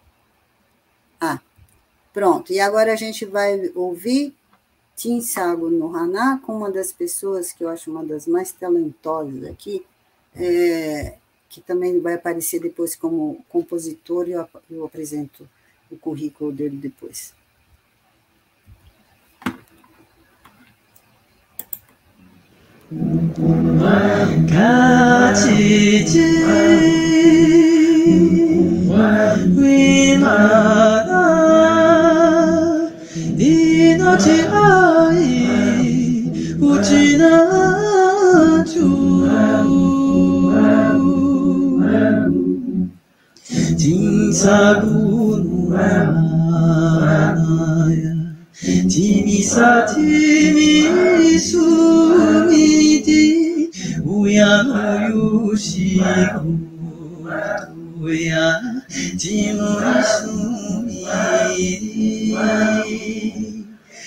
pronto, e agora a gente vai ouvir Tinsago no Hana, com uma das pessoas que eu acho uma das mais talentosas aqui, que também vai aparecer depois como compositor, e eu apresento o currículo dele depois.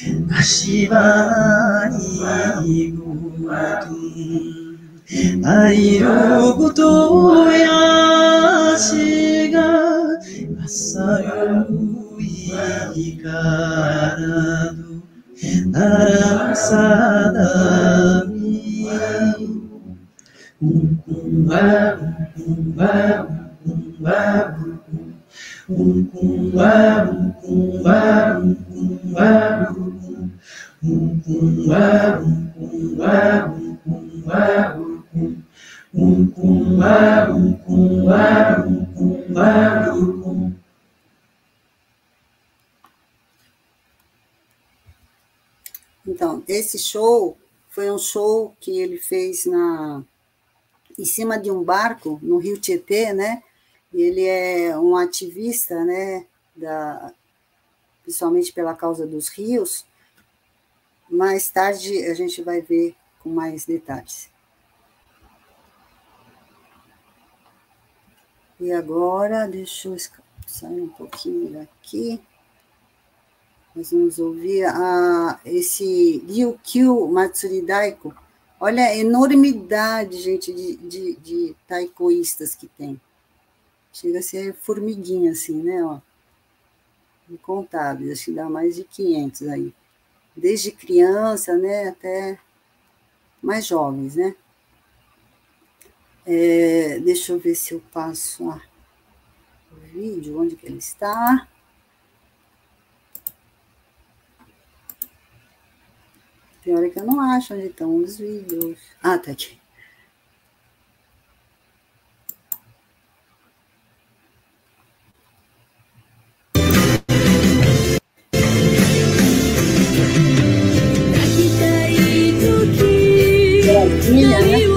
足場にごと愛のことやしが朝よいからのならさだみ Então, esse show foi um show que ele fez em cima de um barco no Rio Tietê, né? E ele é um ativista, né? Principalmente pela causa dos rios. Mais tarde a gente vai ver com mais detalhes. E agora, deixa eu sair um pouquinho daqui. Nós vamos ouvir esse Ryukyu Matsuri Daiko. Olha a enormidade, gente, de taikoístas que tem. Chega a ser formiguinha, assim, né? Ó. Incontáveis, acho que dá mais de 500 aí. Desde criança, né, até mais jovens, né? Deixa eu ver se eu passo o vídeo, onde que ele está. Tem hora que eu não acho onde estão os vídeos. Ah, tá aqui. Brasília, né?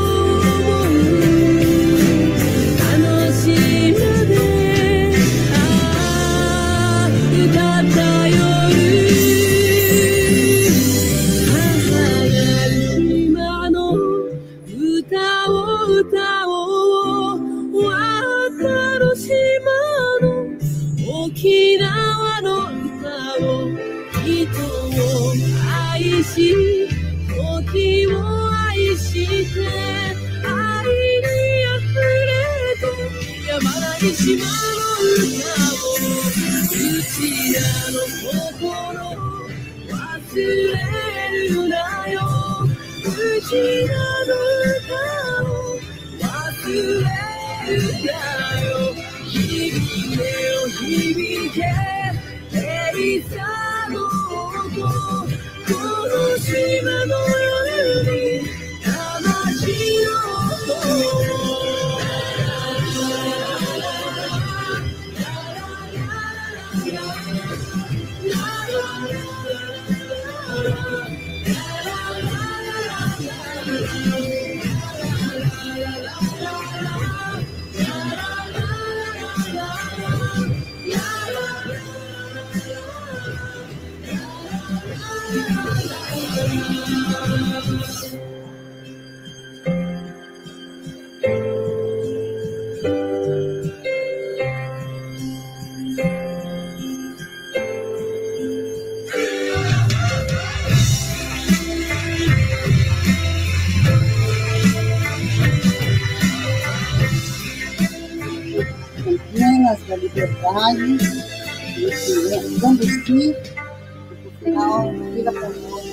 Campinas da Liberdade, Cambuci, e no final, Vila Promona.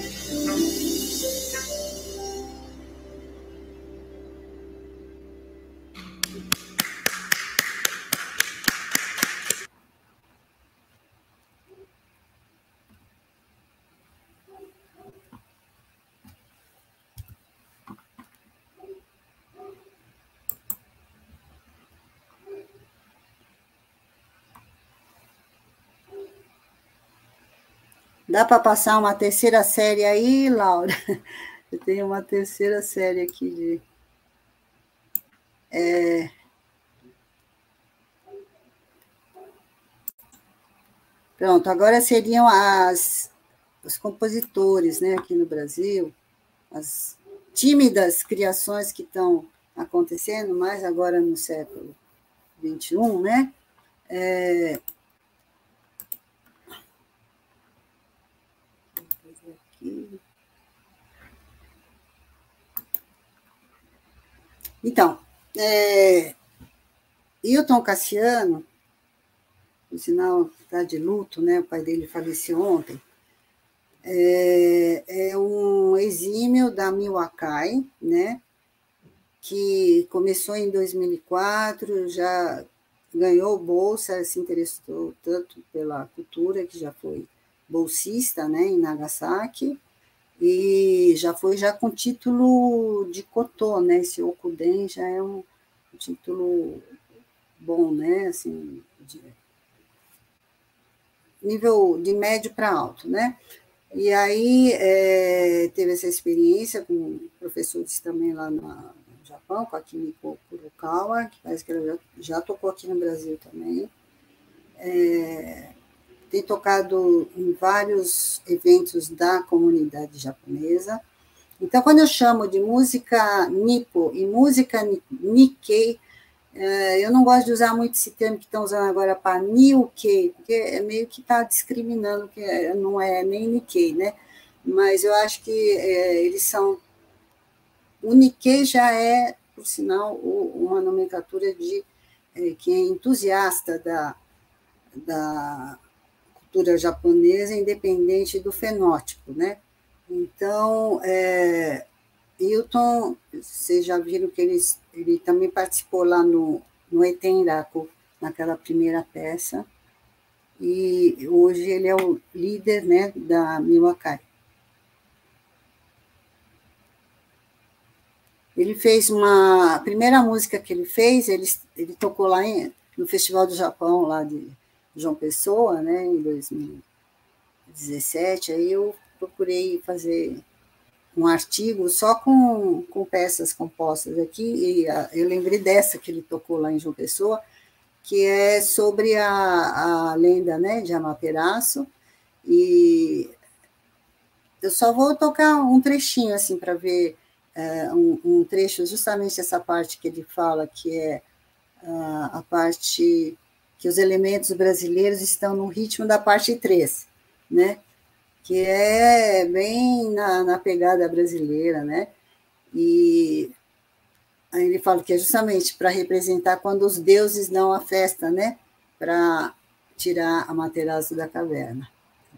Dá para passar uma terceira série aí, Laura? Eu tenho uma terceira série aqui Pronto, agora seriam os compositores, né, aqui no Brasil, as tímidas criações que estão acontecendo, mais agora no século XXI, né? Então, Hilton Cassiano, por sinal, está de luto, né? O pai dele faleceu ontem. É um exímio da Milwaukee, né? Que começou em 2004, já ganhou bolsa, se interessou tanto pela cultura, que já foi bolsista, né, em Nagasaki, e já foi com título de Kotô, né? Esse Okuden já é um título bom, né? Assim, de nível de médio para alto, né? E aí teve essa experiência com professores também lá no Japão, com a Kimiko Kurokawa, que parece que ela já tocou aqui no Brasil também. Tem tocado em vários eventos da comunidade japonesa. Então, quando eu chamo de música Nippo e música Nikkei, eu não gosto de usar muito esse termo que estão usando agora para Nikkei, porque é meio que está discriminando, que não é nem Nikkei, né? Mas eu acho que eles são... O Nikkei já é, por sinal, uma nomenclatura de quem é entusiasta da cultura japonesa, independente do fenótipo, né? Então, Hilton, vocês já viram que ele também participou lá no Etenraku, naquela primeira peça, e hoje ele é o líder, né, da Milwaukee. Ele fez a primeira música que ele fez, ele tocou lá no Festival do Japão, lá de João Pessoa, né, em 2017, aí eu procurei fazer um artigo só com peças compostas aqui, e eu lembrei dessa que ele tocou lá em João Pessoa, que é sobre a lenda, né, de Amaterasu, e eu só vou tocar um trechinho, assim, para ver um trecho, justamente essa parte que ele fala, que é a parte que os elementos brasileiros estão no ritmo da parte 3, né? Que é bem na pegada brasileira, né? E aí ele fala que é justamente para representar quando os deuses dão a festa, né? Para tirar Amaterasu da caverna.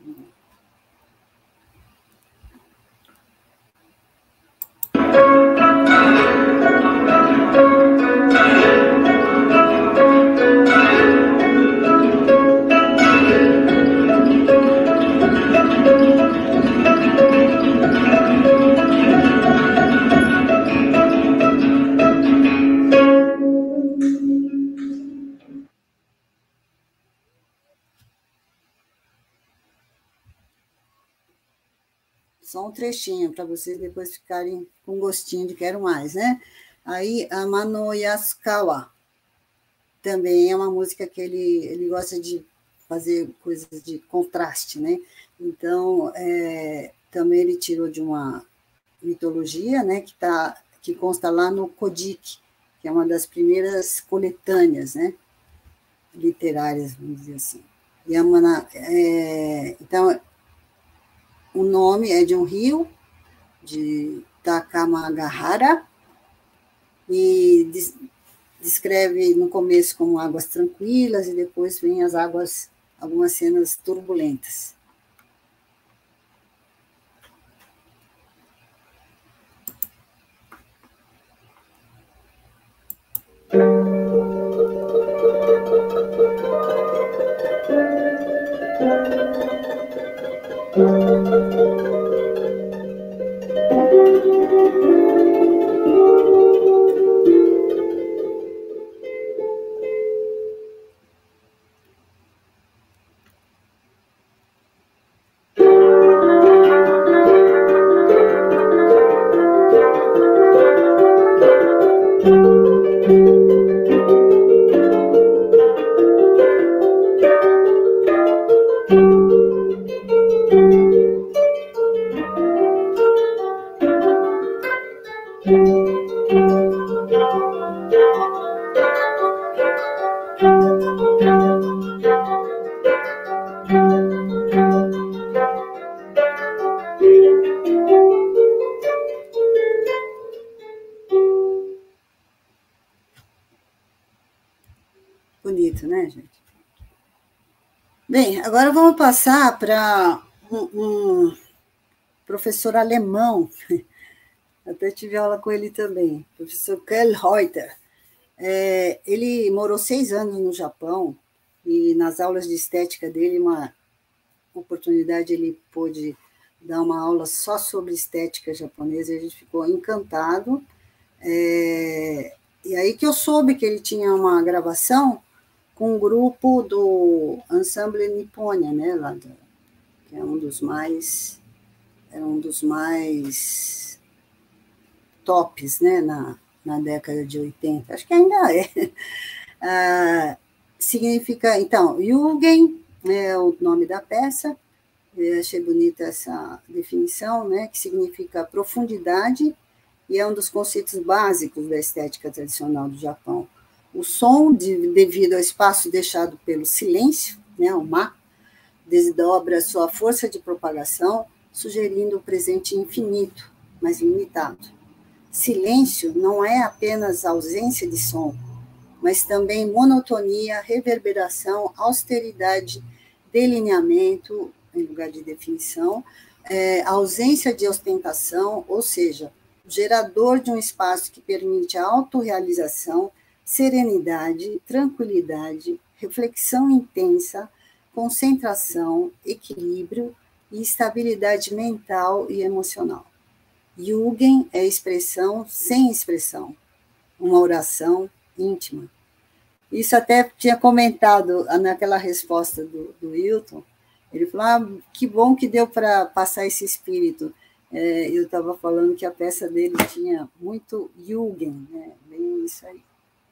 Só um trechinho, para vocês depois ficarem com gostinho de quero mais, né? Aí, a Mano Yasukawa, também é uma música que ele gosta de fazer coisas de contraste, né? Então, também ele tirou de uma mitologia, né, que consta lá no Kojiki, que é uma das primeiras coletâneas, né, literárias, vamos dizer assim. E então, o nome é de um rio, de Takamagahara, e descreve no começo como águas tranquilas, e depois vem as águas, algumas cenas turbulentas. Bonito, né, gente? Bem, agora vamos passar para um professor alemão, até tive aula com ele também, professor Karl Reuter. Ele morou 6 anos no Japão, e nas aulas de estética dele, uma oportunidade, ele pôde dar uma aula só sobre estética japonesa, e a gente ficou encantado. E aí que eu soube que ele tinha uma gravação com um grupo do Ensemble Nipponia, né, que é um dos mais tops, né, na década de 80, acho que ainda é. Significa, então, Jugend é o nome da peça, eu achei bonita essa definição, né, que significa profundidade, e é um dos conceitos básicos da estética tradicional do Japão. O som, devido ao espaço deixado pelo silêncio, né, o ma, desdobra sua força de propagação, sugerindo o presente infinito, mas limitado. Silêncio não é apenas ausência de som, mas também monotonia, reverberação, austeridade, delineamento, em lugar de definição, ausência de ostentação, ou seja, gerador de um espaço que permite a autorrealização, serenidade, tranquilidade, reflexão intensa, concentração, equilíbrio e estabilidade mental e emocional. Jugend é expressão sem expressão, uma oração íntima. Isso até tinha comentado naquela resposta do Hilton. Ele falou, que bom que deu para passar esse espírito. Eu estava falando que a peça dele tinha muito Jugend, né? Bem isso aí.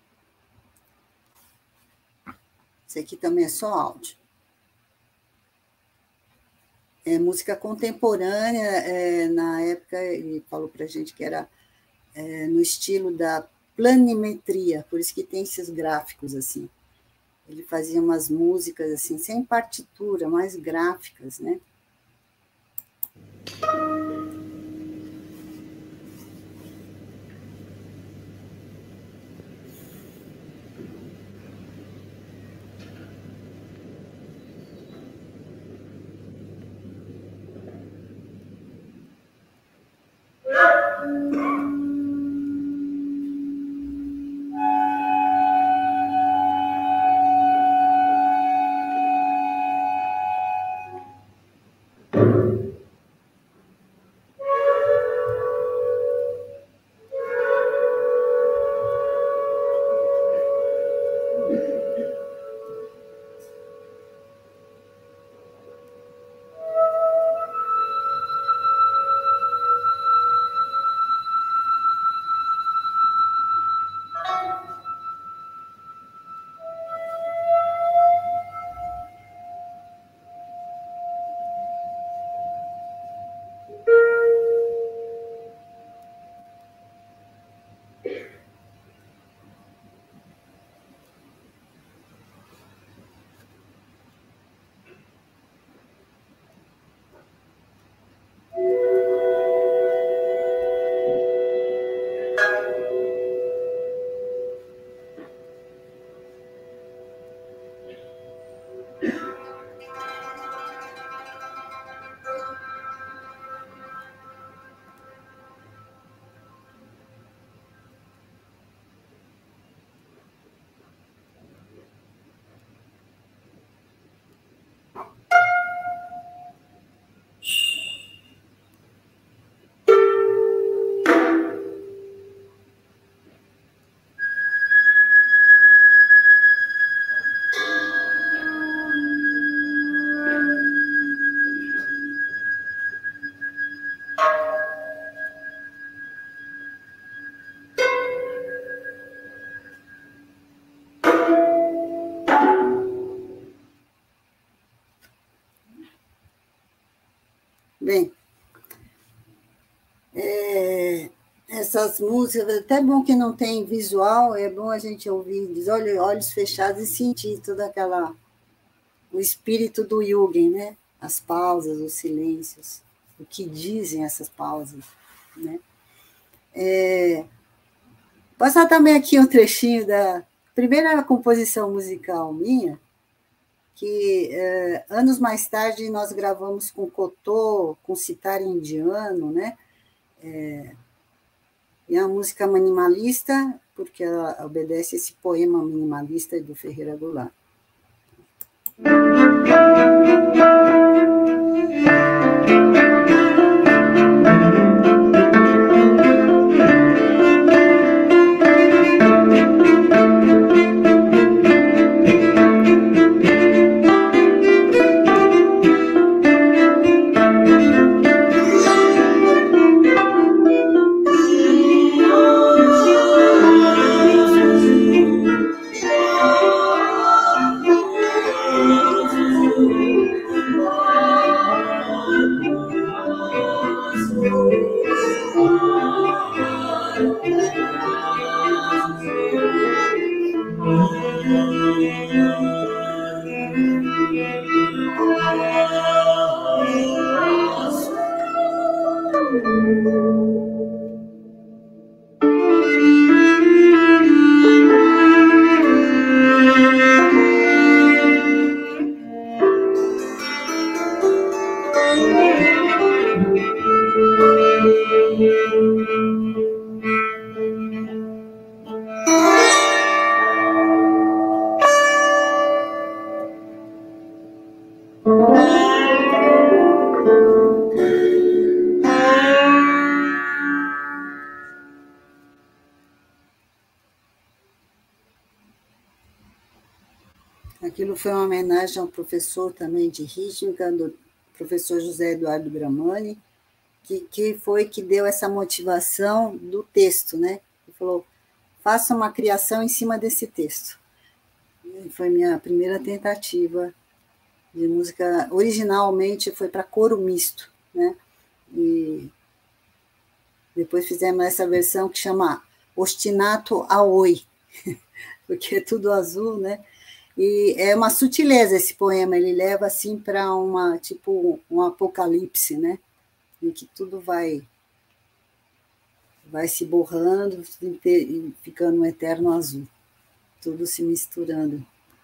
Esse aqui também é só áudio. Música contemporânea, na época ele falou para a gente que era no estilo da planimetria, por isso que tem esses gráficos assim. Ele fazia umas músicas assim, sem partitura, mais gráficas, né? Bem, essas músicas, é até bom que não tem visual, é bom a gente ouvir de olhos fechados e sentir o espírito do Jugend, né? As pausas, os silêncios, o que dizem essas pausas, né? Passar também aqui um trechinho primeira composição musical minha, que anos mais tarde nós gravamos com Cotô, com sitar indiano, né? E é uma música minimalista, porque ela obedece esse poema minimalista do Ferreira Goulart. Aquilo foi uma homenagem ao professor também de rítmica, do professor José Eduardo Bramani, que deu essa motivação do texto, né? Ele falou, faça uma criação em cima desse texto. E foi minha primeira tentativa de música. Originalmente foi para coro misto, né? E depois fizemos essa versão que chama Ostinato Aoi, porque é tudo azul, né? E é uma sutileza esse poema, ele leva assim para tipo um apocalipse, né? Em que tudo vai se borrando e ficando um eterno azul, tudo se misturando.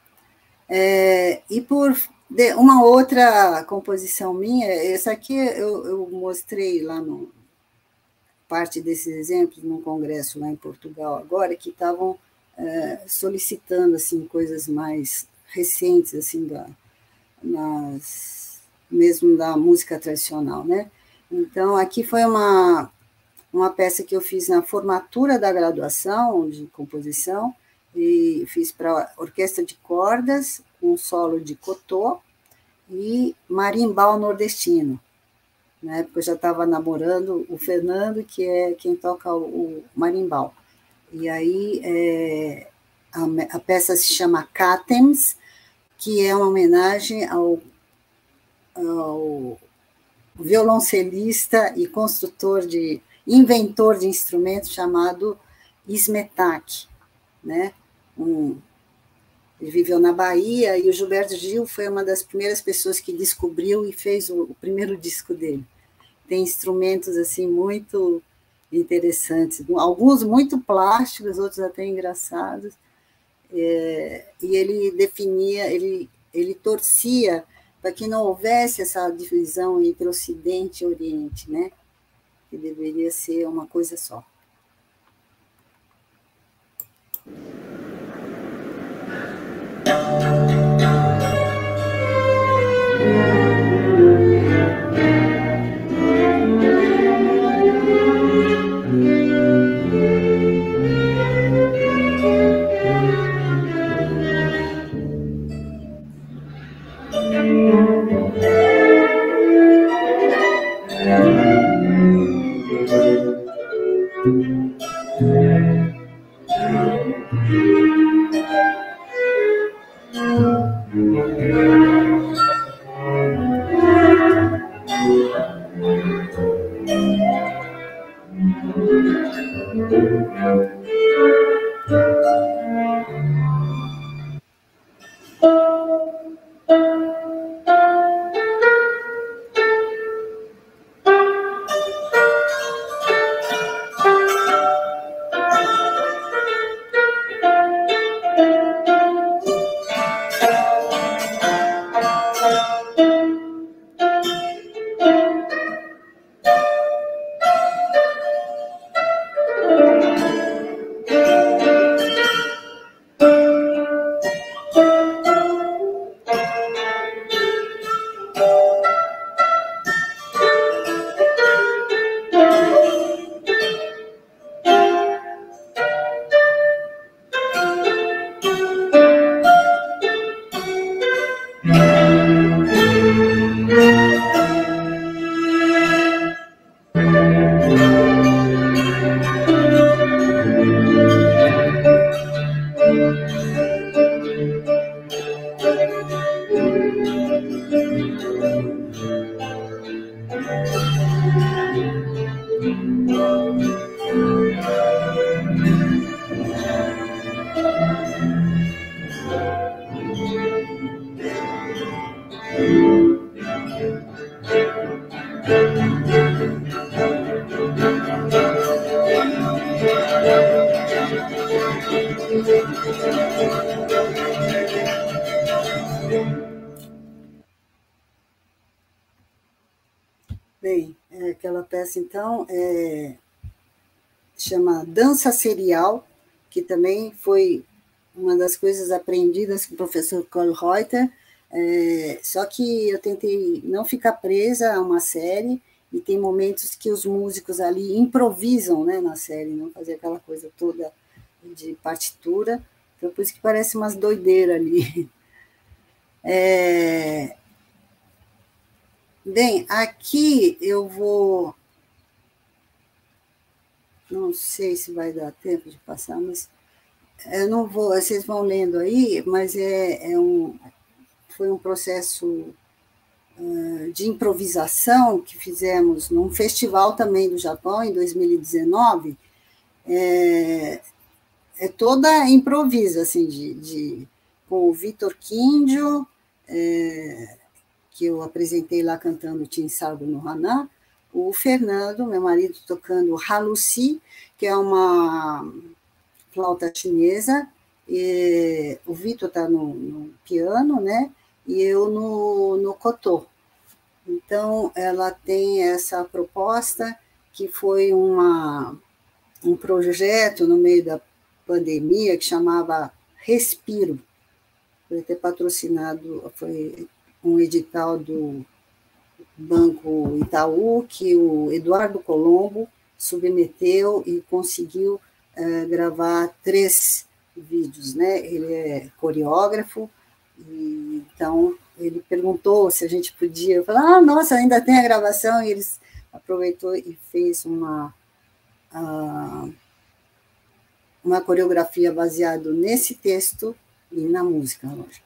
E por uma outra composição minha, essa aqui eu mostrei lá no parte desses exemplos num congresso lá em Portugal agora, que estavam solicitando assim coisas mais recentes assim mesmo da música tradicional, né? Então aqui foi uma peça que eu fiz na formatura da graduação de composição e fiz para orquestra de cordas, um solo de Cotô e marimbau nordestino. Na época eu já estava namorando o Fernando, que é quem toca o marimbau. E aí a peça se chama Cátems, que é uma homenagem ao violoncelista e inventor de instrumentos chamado Smetak, né? Ele viveu na Bahia e o Gilberto Gil foi uma das primeiras pessoas que descobriu e fez o primeiro disco dele. Tem instrumentos assim muito interessantes, alguns muito plásticos, outros até engraçados, e ele definia, ele torcia para que não houvesse essa divisão entre Ocidente e Oriente, né? Que deveria ser uma coisa só. Bem, aquela peça, então, chama Dança Serial, que também foi uma das coisas aprendidas com o professor Karl Reuter, só que eu tentei não ficar presa a uma série, e tem momentos que os músicos ali improvisam, né, na série, não fazer aquela coisa toda de partitura, então por isso que parece umas doideiras ali. Bem, aqui eu vou... Não sei se vai dar tempo de passar, mas eu não vou... Vocês vão lendo aí, mas foi um processo de improvisação que fizemos num festival também do Japão, em 2019. Toda improviso, assim, com o Vitor Kinjo, que eu apresentei lá cantando Tinsado no Haná, o Fernando, meu marido, tocando Halusi, que é uma flauta chinesa, e o Vitor está no piano, né? E eu no kotô. Então, ela tem essa proposta, que foi um projeto no meio da pandemia, que chamava Respiro. Foi até patrocinado, foi um edital do Banco Itaú, que o Eduardo Colombo submeteu e conseguiu gravar 3 vídeos, né? Ele é coreógrafo, e, então ele perguntou se a gente podia. Eu falei, nossa, ainda tem a gravação, e ele aproveitou e fez uma coreografia baseada nesse texto e na música, lógico.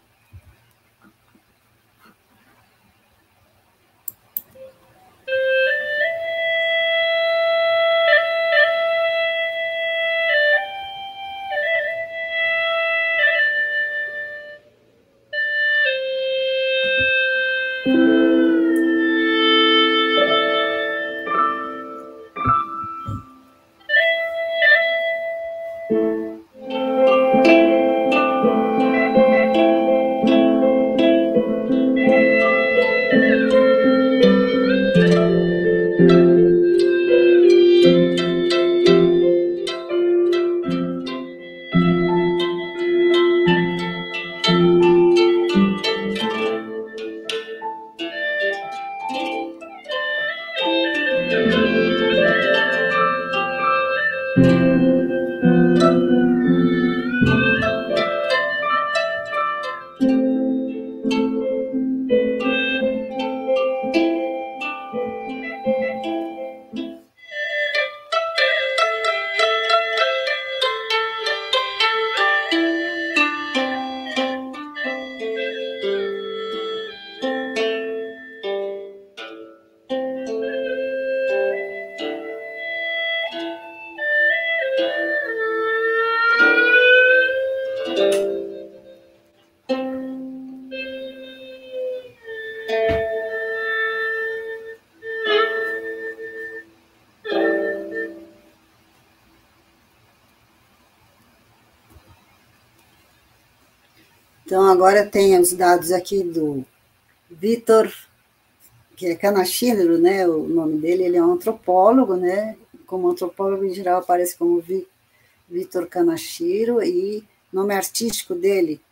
Então, agora tem os dados aqui do Vitor, que é Kanashiro, né? O nome dele, ele é um antropólogo, né? Como antropólogo, em geral, aparece como Vitor Kanashiro, e nome artístico dele,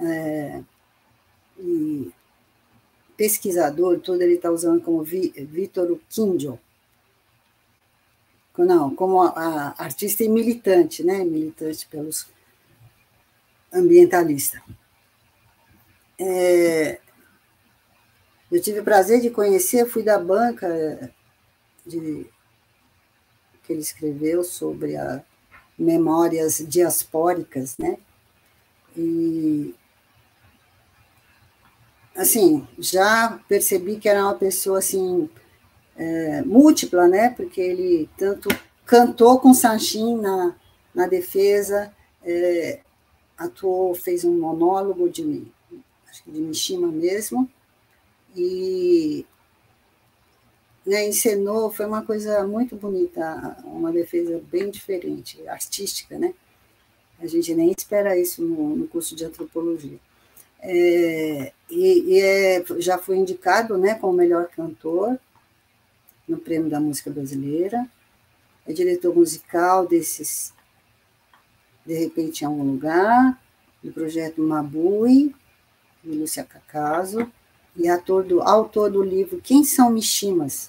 e pesquisador, tudo ele está usando como Vitor Kinjo. Não, como artista e militante, né? Militante pelos ambientalistas. Eu tive o prazer de conhecer, fui da banca que ele escreveu sobre as memórias diaspóricas, né? E, assim, já percebi que era uma pessoa, assim, múltipla, né? Porque ele tanto cantou com Sanshin na defesa, atuou, fez um monólogo acho que de Mishima mesmo, e, né, encenou, foi uma coisa muito bonita, uma defesa bem diferente, artística, né? A gente nem espera isso no curso de antropologia. Já foi indicado, né, como melhor cantor no Prêmio da Música Brasileira. É diretor musical desses De Repente em Algum Lugar, do projeto Mabui, de Lúcia Cacaso, e autor do livro Quem São Mishimas?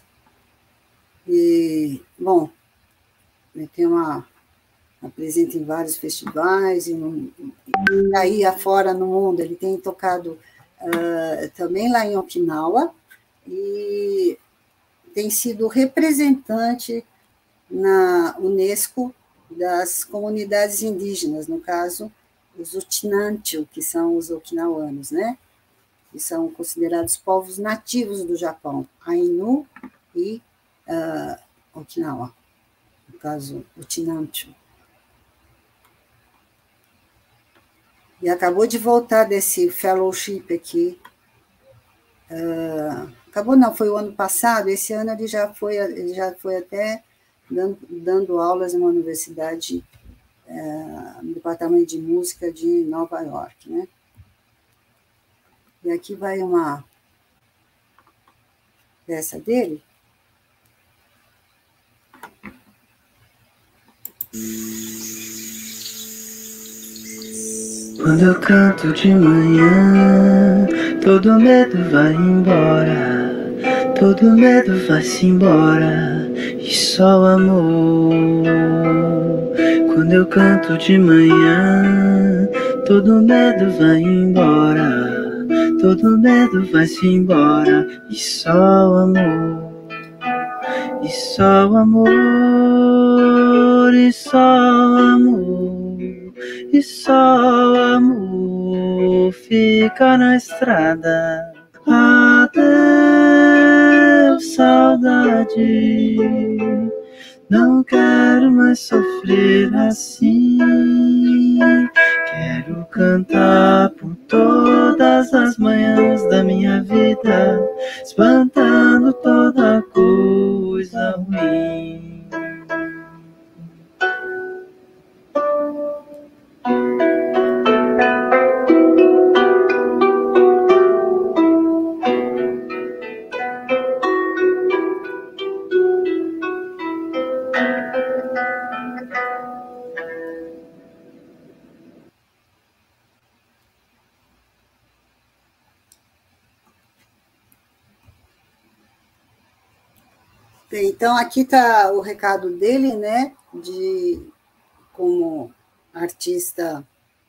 E, bom, ele tem apresenta em vários festivais, e aí afora no mundo, ele tem tocado também lá em Okinawa, e tem sido representante na Unesco das comunidades indígenas, no caso, os Utinancho, que são os okinawanos, né? Que são considerados povos nativos do Japão, Ainu e Okinawa, no caso, Utinancho. E acabou de voltar desse fellowship aqui. Acabou não, foi o ano passado, esse ano ele já foi até dando aulas em uma universidade, no departamento de música de Nova York, né? E aqui vai uma peça dele. Quando eu canto de manhã, todo medo vai embora, todo medo vai-se embora, e só o amor. Quando eu canto de manhã, todo medo vai embora, todo medo vai-se embora, e só o amor, e só o amor, e só o amor, e só o amor fica na estrada. Adeus, saudade, não quero mais sofrer assim. Quero cantar por todas as manhãs da minha vida, espantando toda coisa ruim. Então, aqui está o recado dele, né, como artista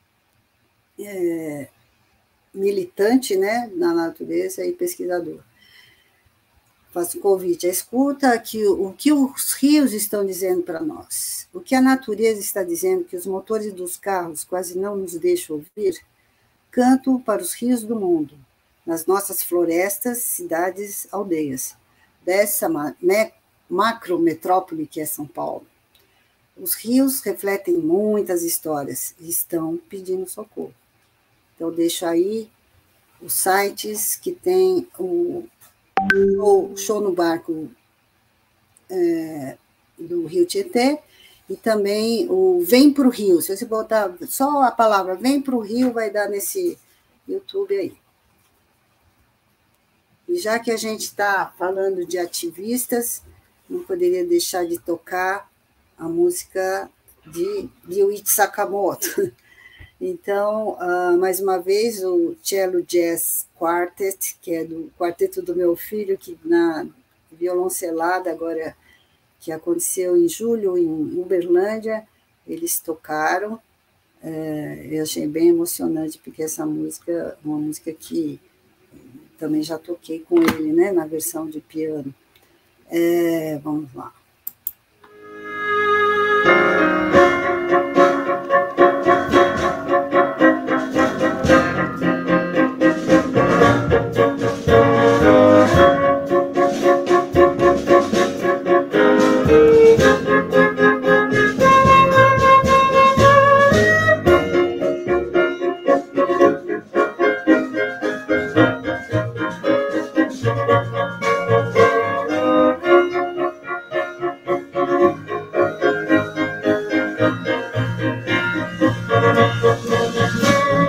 militante, né, na natureza e pesquisador. Faço um convite à escuta, o que os rios estão dizendo para nós, o que a natureza está dizendo que os motores dos carros quase não nos deixam ouvir, canto para os rios do mundo, nas nossas florestas, cidades, aldeias, dessa macrometrópole que é São Paulo. Os rios refletem muitas histórias e estão pedindo socorro. Então, deixo aí os sites que tem o Show no Barco do Rio Tietê e também o Vem para o Rio. Se você botar só a palavra Vem para o Rio, vai dar nesse YouTube aí. E já que a gente está falando de ativistas, não poderia deixar de tocar a música de Ryuichi Sakamoto. Então, mais uma vez, o Cello Jazz Quartet, que é do quarteto do meu filho, que na violoncelada agora, que aconteceu em julho em Uberlândia, eles tocaram. Eu achei bem emocionante, porque essa música é uma música que também já toquei com ele, né, na versão de piano. Vamos lá.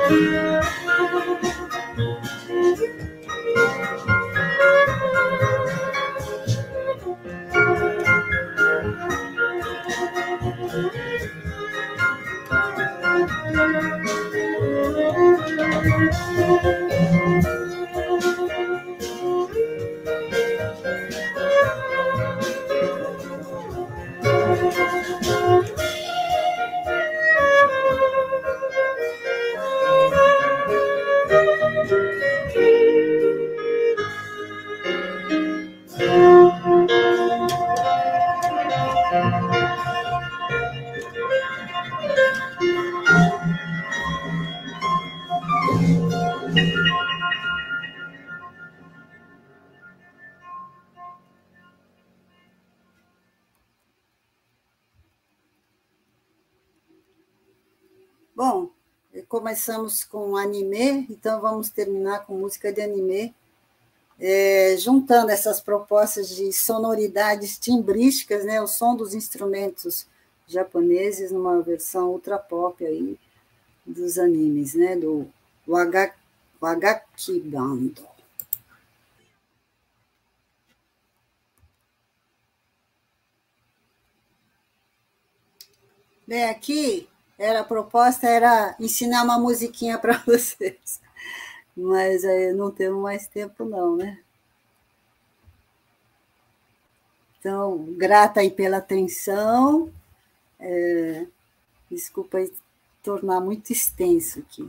Bom, começamos com anime, então vamos terminar com música de anime, juntando essas propostas de sonoridades timbrísticas, né, o som dos instrumentos japoneses numa versão ultra pop aí dos animes, né, do Wagaki Bando. Bem, aqui a proposta era ensinar uma musiquinha para vocês, mas não temos mais tempo não, né? Então, grata aí pela atenção, desculpa aí tornar muito extenso aqui.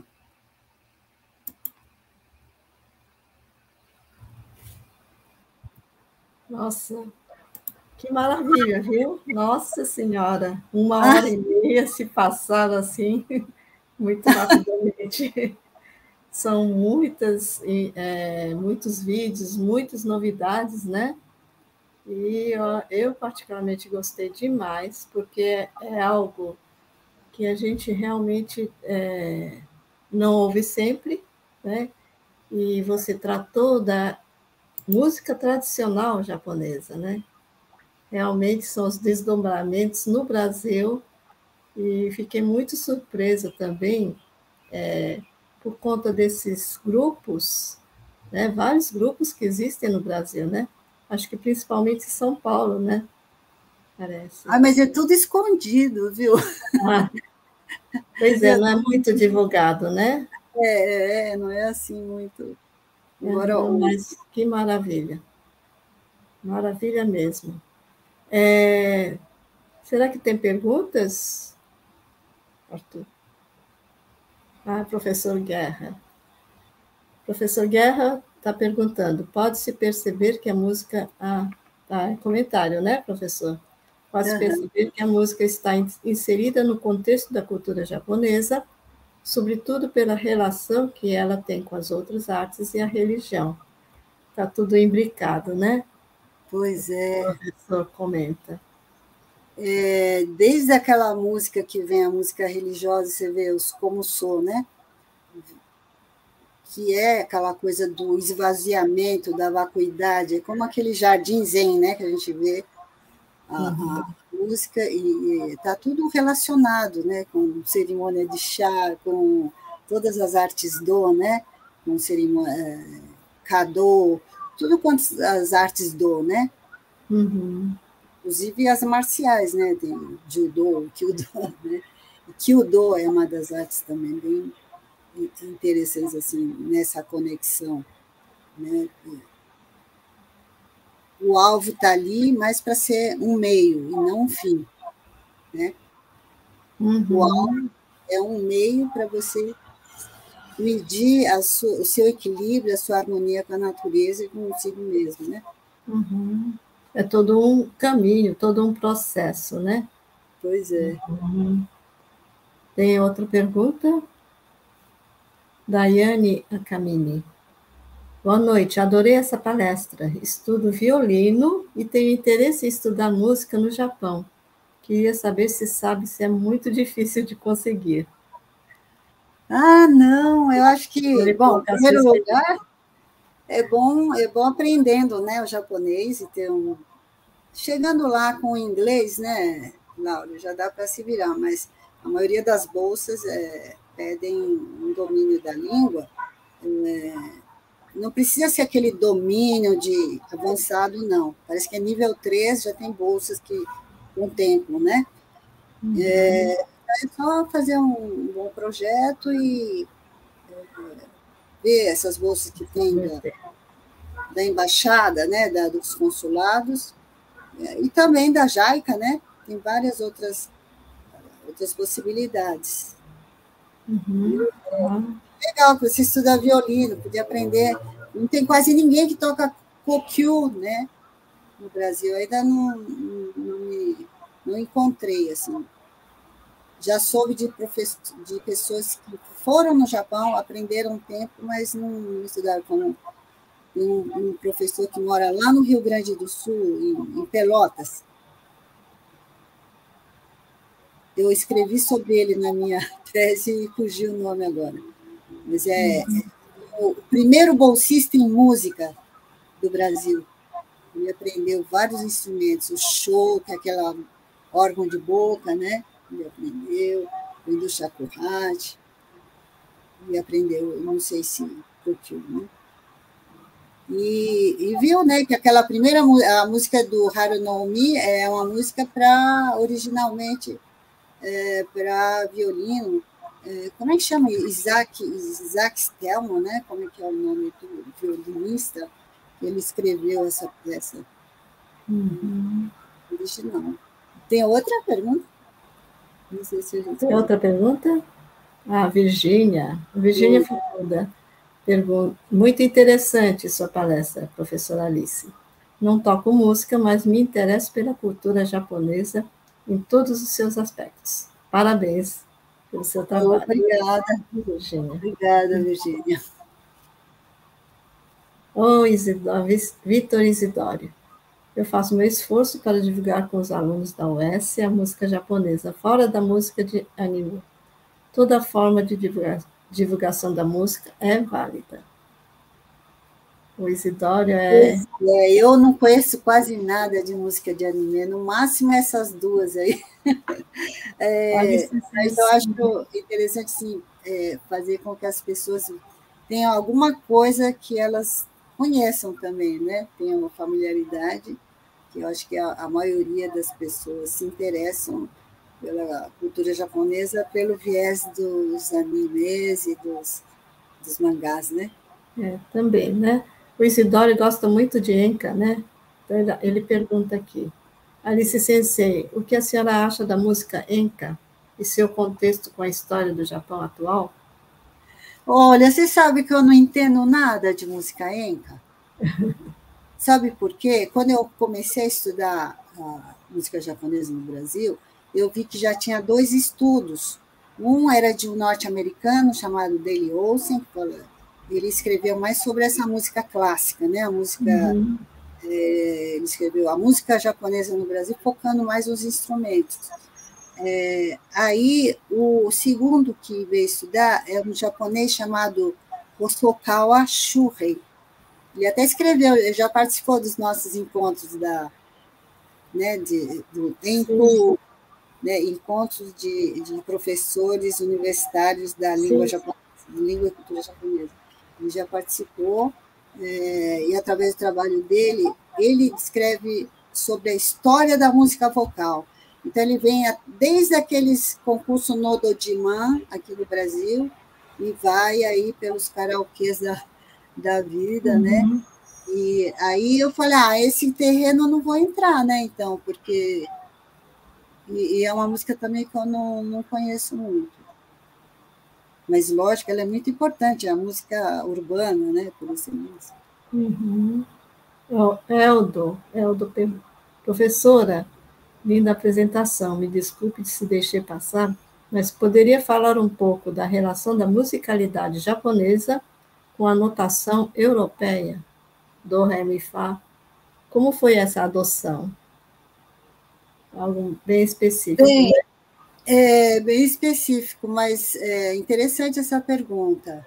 Nossa, que maravilha, viu? Nossa Senhora, 1h30 se passaram assim, muito rapidamente. São muitos vídeos, muitas novidades, né? E eu particularmente gostei demais, porque é algo que a gente realmente não ouve sempre, né? E você tratou da música tradicional japonesa, né? Realmente são os desdobramentos no Brasil, e fiquei muito surpresa também por conta desses grupos, né? Vários grupos que existem no Brasil, né? Acho que principalmente em São Paulo, né? Parece. Mas é tudo escondido, viu? Pois é, não é muito divulgado, né? Não é assim muito. Agora, mas que maravilha. Maravilha mesmo. Será que tem perguntas, Arthur? Professor Guerra. Professor Guerra está perguntando, pode-se perceber que a música... comentário, né, professor? Pode-se perceber que a música está inserida no contexto da cultura japonesa, sobretudo pela relação que ela tem com as outras artes e a religião. Está tudo imbricado, né? Pois é. O professor comenta. Desde aquela música que vem, a música religiosa, você vê os como sou, né? Que é aquela coisa do esvaziamento, da vacuidade, é como aquele jardim zen, né, que a gente vê a música, e está tudo relacionado, né, com cerimônia de chá, com todas as artes do, né, com cerimônia Kado, tudo quanto as artes do, né? Inclusive as marciais, né, tem Judo, Kyudo, né? E Kyudo é uma das artes também bem interessantes assim, nessa conexão, né? O alvo está ali, mas para ser um meio e não um fim, né? O alvo é um meio para você medir o seu equilíbrio, a sua harmonia com a natureza e consigo mesmo, né? É todo um caminho, todo um processo, né? Pois é. Tem outra pergunta? Daiane Akamine. Boa noite, adorei essa palestra. Estudo violino e tenho interesse em estudar música no Japão. Queria saber se sabe se é muito difícil de conseguir. Não, eu acho que, bom, em primeiro lugar, é bom aprendendo, né, o japonês e ter chegando lá com o inglês, né, Laura, já dá para se virar, mas a maioria das bolsas pedem um domínio da língua. Não precisa ser aquele domínio de avançado, não. Parece que é nível 3, já tem bolsas que contemplam, né? É só fazer um bom projeto e ver essas bolsas que tem da embaixada, né, dos consulados, e também da JAICA, né? Tem várias outras possibilidades. Legal, você estuda violino, podia aprender. Não tem quase ninguém que toca kokyu, né? No Brasil, ainda não encontrei, assim. Já soube de pessoas que foram no Japão, aprenderam um tempo, mas não estudaram. Como um professor que mora lá no Rio Grande do Sul, em Pelotas. Eu escrevi sobre ele na minha tese e fugiu o nome agora. Mas é o primeiro bolsista em música do Brasil. Ele aprendeu vários instrumentos, o show, que é aquela órgão de boca, né? Ele aprendeu shakuhachi, e aprendeu, não sei se curtiu, né? E viu, né, que aquela primeira a música do Haru no Umi é uma música originalmente para violino. Como é que chama? Isaac Stelman, né? Como é que é o nome do violinista? Ele escreveu essa peça original. Tem outra pergunta? Não sei se a gente... Tem outra pergunta? Virgínia Fukuda. Pergunta: muito interessante sua palestra, professora Alice. Não toco música, mas me interesso pela cultura japonesa em todos os seus aspectos. Parabéns pelo seu trabalho. Obrigada, Virgínia. Obrigada, Virgínia. Vitor Isidório. Eu faço meu esforço para divulgar com os alunos da UES a música japonesa, fora da música de anime. Toda forma de divulgação da música é válida. O Isidório eu não conheço quase nada de música de anime, no máximo essas duas aí. Mas eu acho interessante, sim, fazer com que as pessoas tenham alguma coisa que elas conheçam também, né? Tenham uma familiaridade, que eu acho que a maioria das pessoas se interessam pela cultura japonesa pelo viés dos animes e dos mangás, né? Também, né? O Isidório gosta muito de Enka, né? Então ele pergunta aqui: Alice Sensei, o que a senhora acha da música Enka e seu contexto com a história do Japão atual? Olha, você sabe que eu não entendo nada de música Enka? Sabe por quê? Quando eu comecei a estudar a música japonesa no Brasil, eu vi que já tinha 2 estudos. Um era de um norte-americano chamado Dale Olsen, ele escreveu mais sobre essa música clássica, né? A música, ele escreveu a música japonesa no Brasil, focando mais nos instrumentos. Aí, o segundo que veio estudar é um japonês chamado Hosokawa Shuhei. Ele até escreveu, ele já participou dos nossos encontros encontros de professores universitários da língua japonesa, língua e cultura japonesa. Ele já participou, e através do trabalho dele, ele escreve sobre a história da música vocal. Então, ele vem desde aqueles concursos no Dodiman, aqui no Brasil, e vai aí pelos karaokês da vida, né? E aí eu falei, esse terreno eu não vou entrar, né? Então, porque... E é uma música também que eu não conheço muito. Mas, lógico, ela é muito importante, é a música urbana, né? Por excelência. Eldo, professora, linda apresentação, me desculpe se deixei passar, mas poderia falar um pouco da relação da musicalidade japonesa com a notação europeia, do, ré, mi, fá? Como foi essa adoção? Algo bem específico. Bem específico, mas é interessante essa pergunta.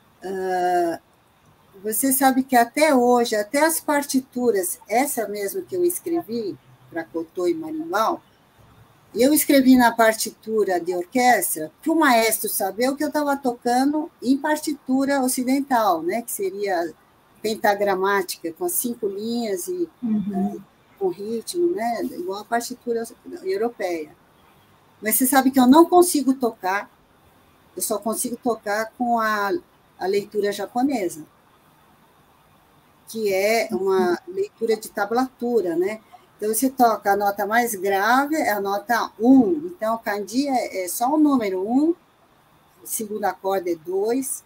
Você sabe que até hoje, até as partituras, essa mesmo que eu escrevi, para Cotô e Marimbal, eu escrevi na partitura de orquestra para o maestro saber o que eu estava tocando em partitura ocidental, né, que seria pentagramática, com as 5 linhas e com ritmo, né, igual a partitura europeia. Mas você sabe que eu não consigo tocar, eu só consigo tocar com a leitura japonesa, que é uma leitura de tablatura, né? Então, você toca a nota mais grave, é a nota 1. Então, o kanji é só o número 1, o segundo acorde é 2.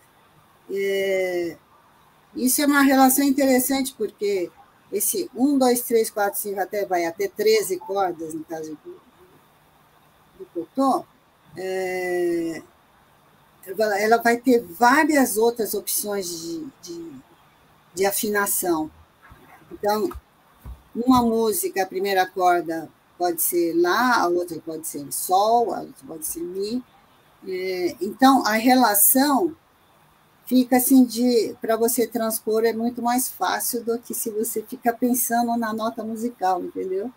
Isso é uma relação interessante, porque esse 1, 2, 3, 4, 5, vai até 13 cordas, no caso do cotô, ela vai ter várias outras opções de afinação. Então, uma música, a primeira corda pode ser Lá, a outra pode ser Sol, a outra pode ser Mi. Então, a relação fica assim, para você transpor é muito mais fácil do que se você fica pensando na nota musical, entendeu?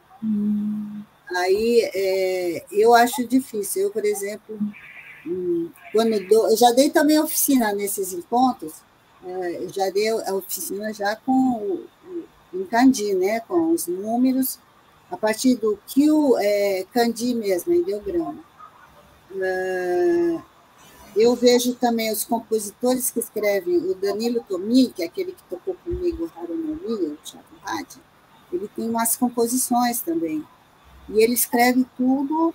Aí, eu acho difícil. Eu, por exemplo, eu já dei também oficina nesses encontros, já dei a oficina já com em kanji, né, com os números, a partir do kyu, kanji mesmo, ideograma. Eu vejo também os compositores que escrevem, o Danilo Tomi, que é aquele que tocou comigo o Haru no Mi, o Shakuhachi, ele tem umas composições também. E ele escreve tudo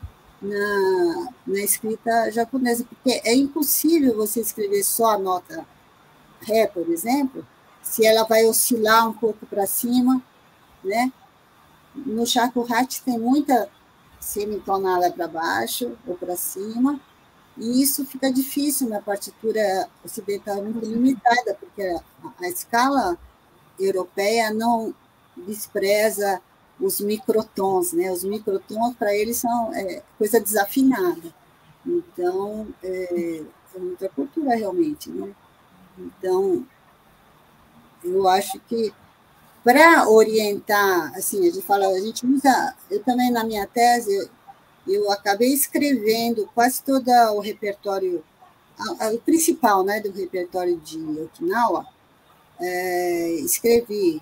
na escrita japonesa, porque é impossível você escrever só a nota Ré, por exemplo, se ela vai oscilar um pouco para cima, né? No shakuhachi tem muita semitonada para baixo ou para cima, e isso fica difícil na partitura ocidental, muito limitada, porque a escala europeia não despreza os microtons, né? Os microtons, para eles, são coisa desafinada. Então, é muita cultura, realmente, né? Então, eu acho que, para orientar, assim, a gente usa, eu também, na minha tese, eu acabei escrevendo quase todo o repertório, o principal, né, do repertório de Okinawa, escrevi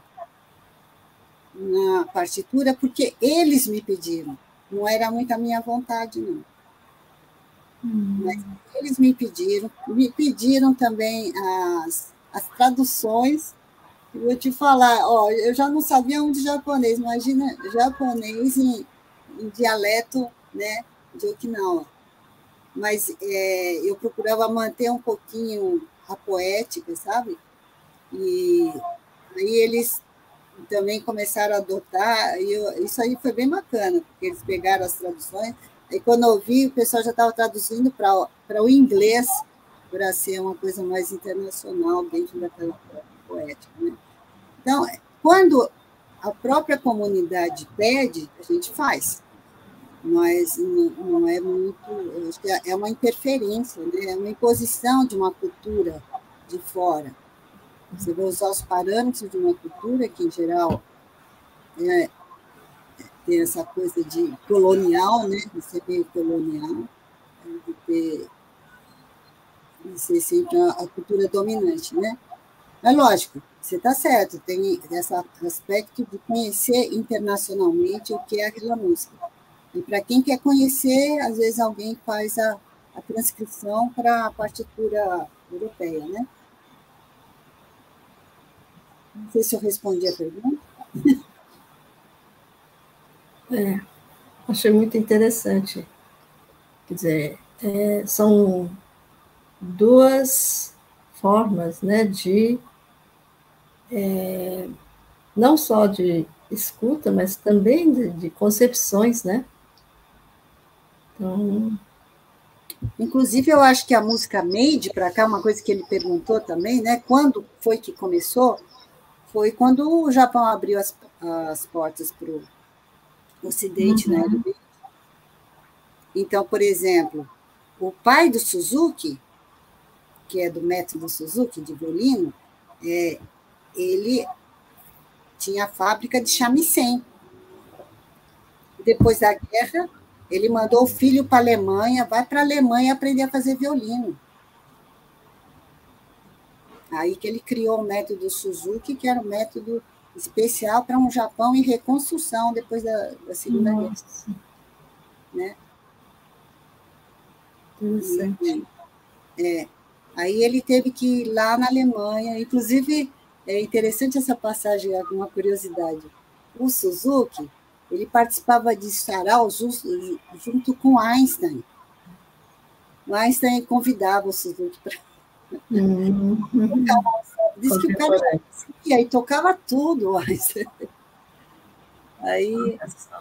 na partitura porque eles me pediram, não era muito a minha vontade, não. Mas eles me pediram também as traduções. Eu vou te falar, eu já não sabia um de japonês, imagina japonês em dialeto, né, de Okinawa. Mas eu procurava manter um pouquinho a poética, sabe? E aí eles também começaram a adotar, e isso aí foi bem bacana, porque eles pegaram as traduções, aí quando eu vi, o pessoal já estava traduzindo para o inglês, para ser uma coisa mais internacional dentro daquela poética, né? Então, quando a própria comunidade pede, a gente faz, mas não é muito, eu acho que é uma interferência, né? É uma imposição de uma cultura de fora. Você vai usar os parâmetros de uma cultura que, em geral, tem essa coisa de colonial, né? De ser meio colonial, de ser sempre a cultura dominante, né? Mas, lógico, você está certo, tem esse aspecto de conhecer internacionalmente o que é aquela música. E, para quem quer conhecer, às vezes alguém faz a transcrição para a partitura europeia, né? Não sei se eu respondi a pergunta. Achei muito interessante. Quer dizer, são duas formas, né, de não só de escuta, mas também de concepções, né? Então, inclusive, eu acho que a música made para cá, uma coisa que ele perguntou também, né? Quando foi que começou? Foi quando o Japão abriu as portas para o Ocidente, né? Então, por exemplo, o pai do Suzuki, que é do método Suzuki, de violino, ele tinha a fábrica de shamisen. Depois da guerra, Ele mandou o filho para a Alemanha, vai para a Alemanha aprender a fazer violino. Aí que ele criou o método Suzuki, que era um método especial para um Japão em reconstrução depois da Segunda Guerra. Né? Interessante. Aí ele teve que ir lá na Alemanha. Inclusive, é interessante essa passagem, uma curiosidade. O Suzuki, ele participava de saraus junto com Einstein. O Einstein convidava o Suzuki para diz que o cara aí tocava tudo. Aí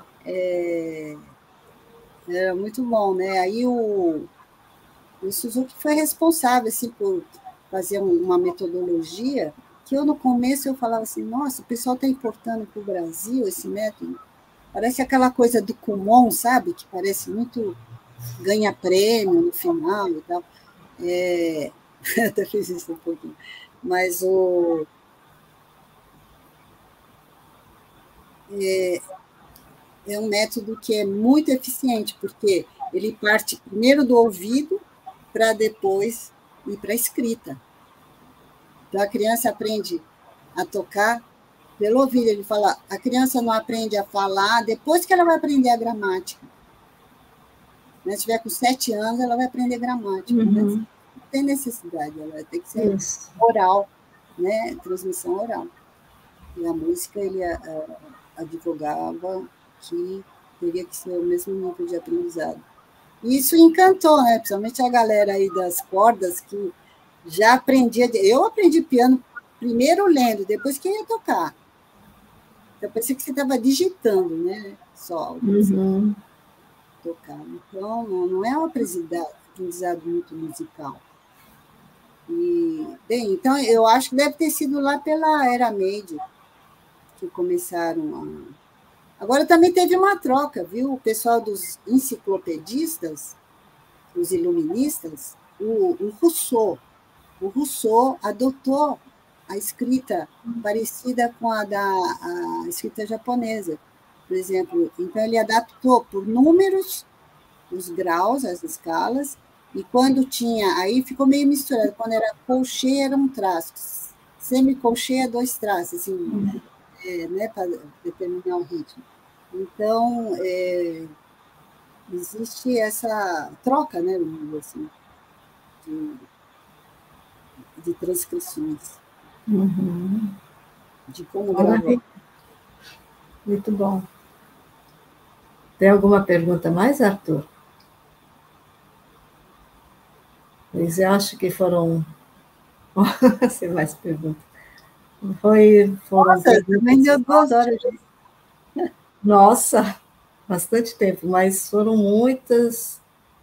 era muito bom, né? Aí o Suzuki foi responsável assim, por fazer uma metodologia que eu, no começo, eu falava assim, nossa, o pessoal está importando para o Brasil esse método. Parece aquela coisa do Kumon, sabe? Que parece muito ganha prêmio no final e tal. Até fiz isso um pouquinho. Mas é um método que é muito eficiente, porque ele parte primeiro do ouvido para depois ir para a escrita. Então, a criança aprende a tocar pelo ouvido. Ele fala, a criança não aprende a falar depois que ela vai aprender a gramática. Né? Se tiver com 7 anos, ela vai aprender gramática. Né? Não tem necessidade, ela vai ter que ser oral, né? Transmissão oral. E a música, ele advogava que teria que ser o mesmo nível de aprendizado. E isso encantou, né? Principalmente a galera aí das cordas, que já aprendia. Eu aprendi piano primeiro lendo, depois que ia tocar. Então, parecia que você estava digitando, né? Só. Tocar. Então, não é um aprendizado muito musical. E, bem, então, eu acho que deve ter sido lá pela Era Meiji que começaram a... Agora também teve uma troca, viu? O pessoal dos enciclopedistas, os iluministas, o Rousseau adotou a escrita parecida com a escrita japonesa, por exemplo. Então, ele adaptou por números os graus, as escalas, e quando tinha... Aí ficou meio misturado. Quando era colchê, era um traço. Semicolchê é 2 traços, assim, né, para determinar o ritmo. Então, existe essa troca, né, assim, de transcrições, de como gravar. Muito bom. Tem alguma pergunta mais, Arthur? Pois eu acho que foram... Sem mais perguntas. Foram Nossa, também deu 2 horas. Nossa, bastante tempo, mas foram muitas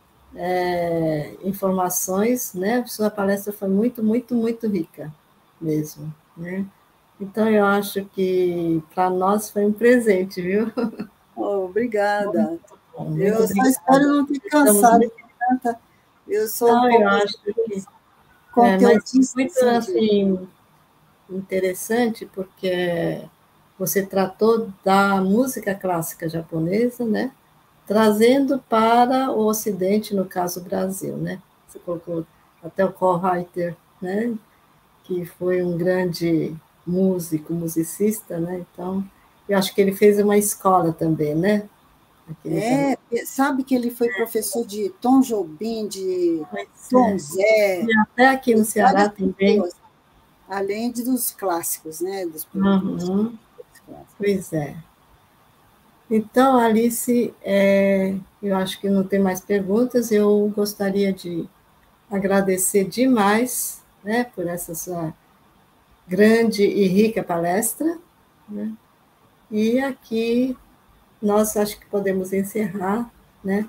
informações, né? Sua palestra foi muito, muito, muito rica mesmo, né? Então, eu acho que para nós foi um presente, viu? Obrigada. Muito eu obrigada. Só espero não ter cansado de tanta... Eu sou um pouco... Eu acho que conteudista, muito assim, interessante, porque você tratou da música clássica japonesa, né? Trazendo para o Ocidente, no caso o Brasil, né? Você colocou até o Karl Reiter, né? Que foi um grande musicista, né? Então, eu acho que ele fez uma escola também, né? Sabe que ele foi professor de Tom Jobim, de Tom Zé. E até aqui no Ceará também. Além dos clássicos, né? Dos clássicos. Pois é. Então, Alice, eu acho que não tem mais perguntas. Eu gostaria de agradecer demais, né, por essa sua grande e rica palestra, né? E aqui nós acho que podemos encerrar, né?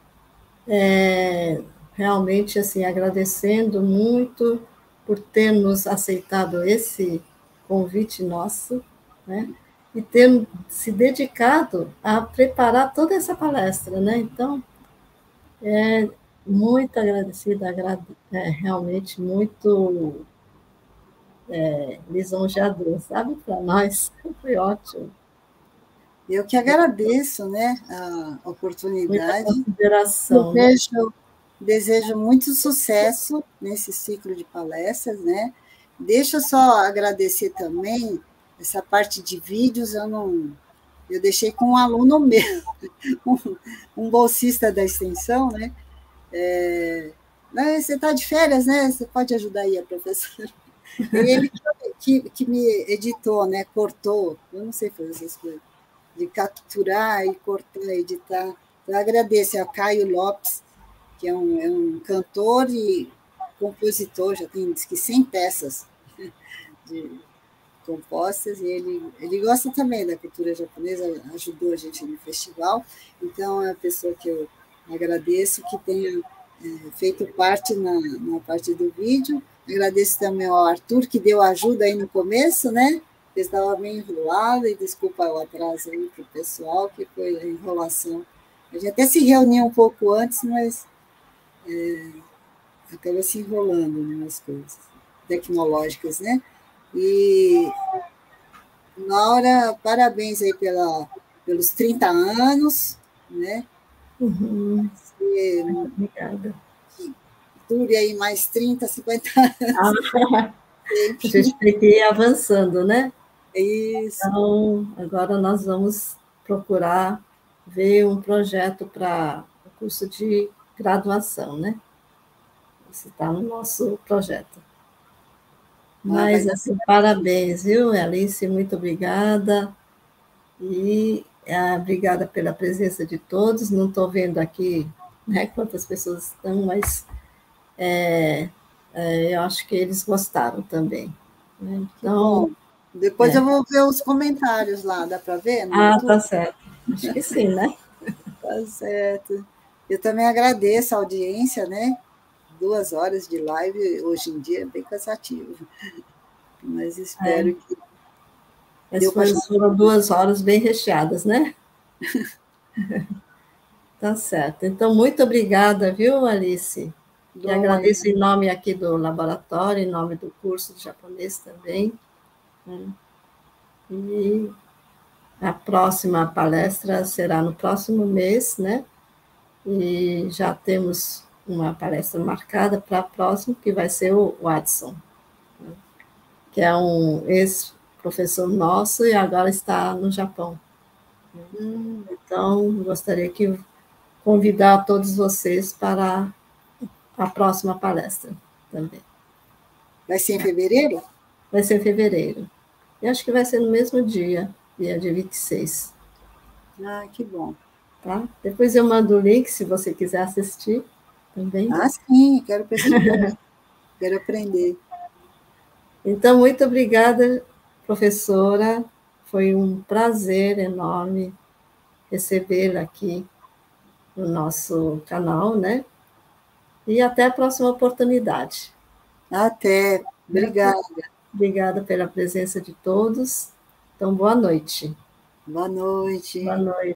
Realmente assim agradecendo muito por termos aceitado esse convite nosso, né? E ter se dedicado a preparar toda essa palestra, né? Então, muito agradecida, realmente muito lisonjeador, sabe? Para nós foi ótimo. Eu que agradeço, né, a Muita oportunidade. consideração, né? Desejo muito sucesso nesse ciclo de palestras, né? Deixa eu só agradecer também essa parte de vídeos, eu deixei com um aluno meu, um bolsista da extensão, né? Você está de férias, né? Você pode ajudar aí a professora. Ele que me editou, né? Cortou, eu não sei fazer essas coisas, de capturar e cortar, editar. Então, agradeço ao Caio Lopes, que é um cantor e compositor, já tem diz que 100 peças de compostas, e ele gosta também da cultura japonesa, ajudou a gente no festival, então é a pessoa que eu agradeço que tenha feito parte na parte do vídeo. Agradeço também ao Arthur, que deu ajuda aí no começo, né? Eu estava meio enrolada, e desculpa o atraso aí para o pessoal, que foi a enrolação. A gente até se reuniu um pouco antes, mas acaba se enrolando, né, as coisas tecnológicas, né? E, Laura, parabéns aí pelos 30 anos, né? Uhum. E, Obrigada. que dure aí mais 30, 50 anos. A gente tem que ir avançando, né? Isso. Então, agora nós vamos procurar ver um projeto para o curso de graduação, né? Isso está no nosso projeto. Mas, assim, parabéns, viu, Alice? Muito obrigada. E obrigada pela presença de todos. Não estou vendo aqui, né, quantas pessoas estão, mas eu acho que eles gostaram também, né? Então, depois eu vou ver os comentários lá, dá para ver no YouTube? YouTube? Tá certo. Acho que sim, né? Tá certo. Eu também agradeço a audiência, né? 2 horas de live, hoje em dia, é bem cansativo. Mas espero que... Foram 2 horas bem recheadas, né? Tá certo. Então, muito obrigada, viu, Alice? E agradeço em nome aqui do laboratório, em nome do curso de japonês também. E a próxima palestra será no próximo mês, né? E já temos uma palestra marcada para a próxima, que vai ser o Watson, né? Que é um ex-professor nosso e agora está no Japão. Então, gostaria de convidar todos vocês para a próxima palestra também. Vai ser em fevereiro? Vai ser em fevereiro. Eu acho que vai ser no mesmo dia, dia 26. Ah, que bom. Tá? Depois eu mando o link, se você quiser assistir também. Ah, sim, quero prestigiar, quero aprender. Então, muito obrigada, professora. Foi um prazer enorme recebê-la aqui no nosso canal, né? E até a próxima oportunidade. Até. Obrigada. Obrigada pela presença de todos. Então, boa noite. Boa noite. Boa noite.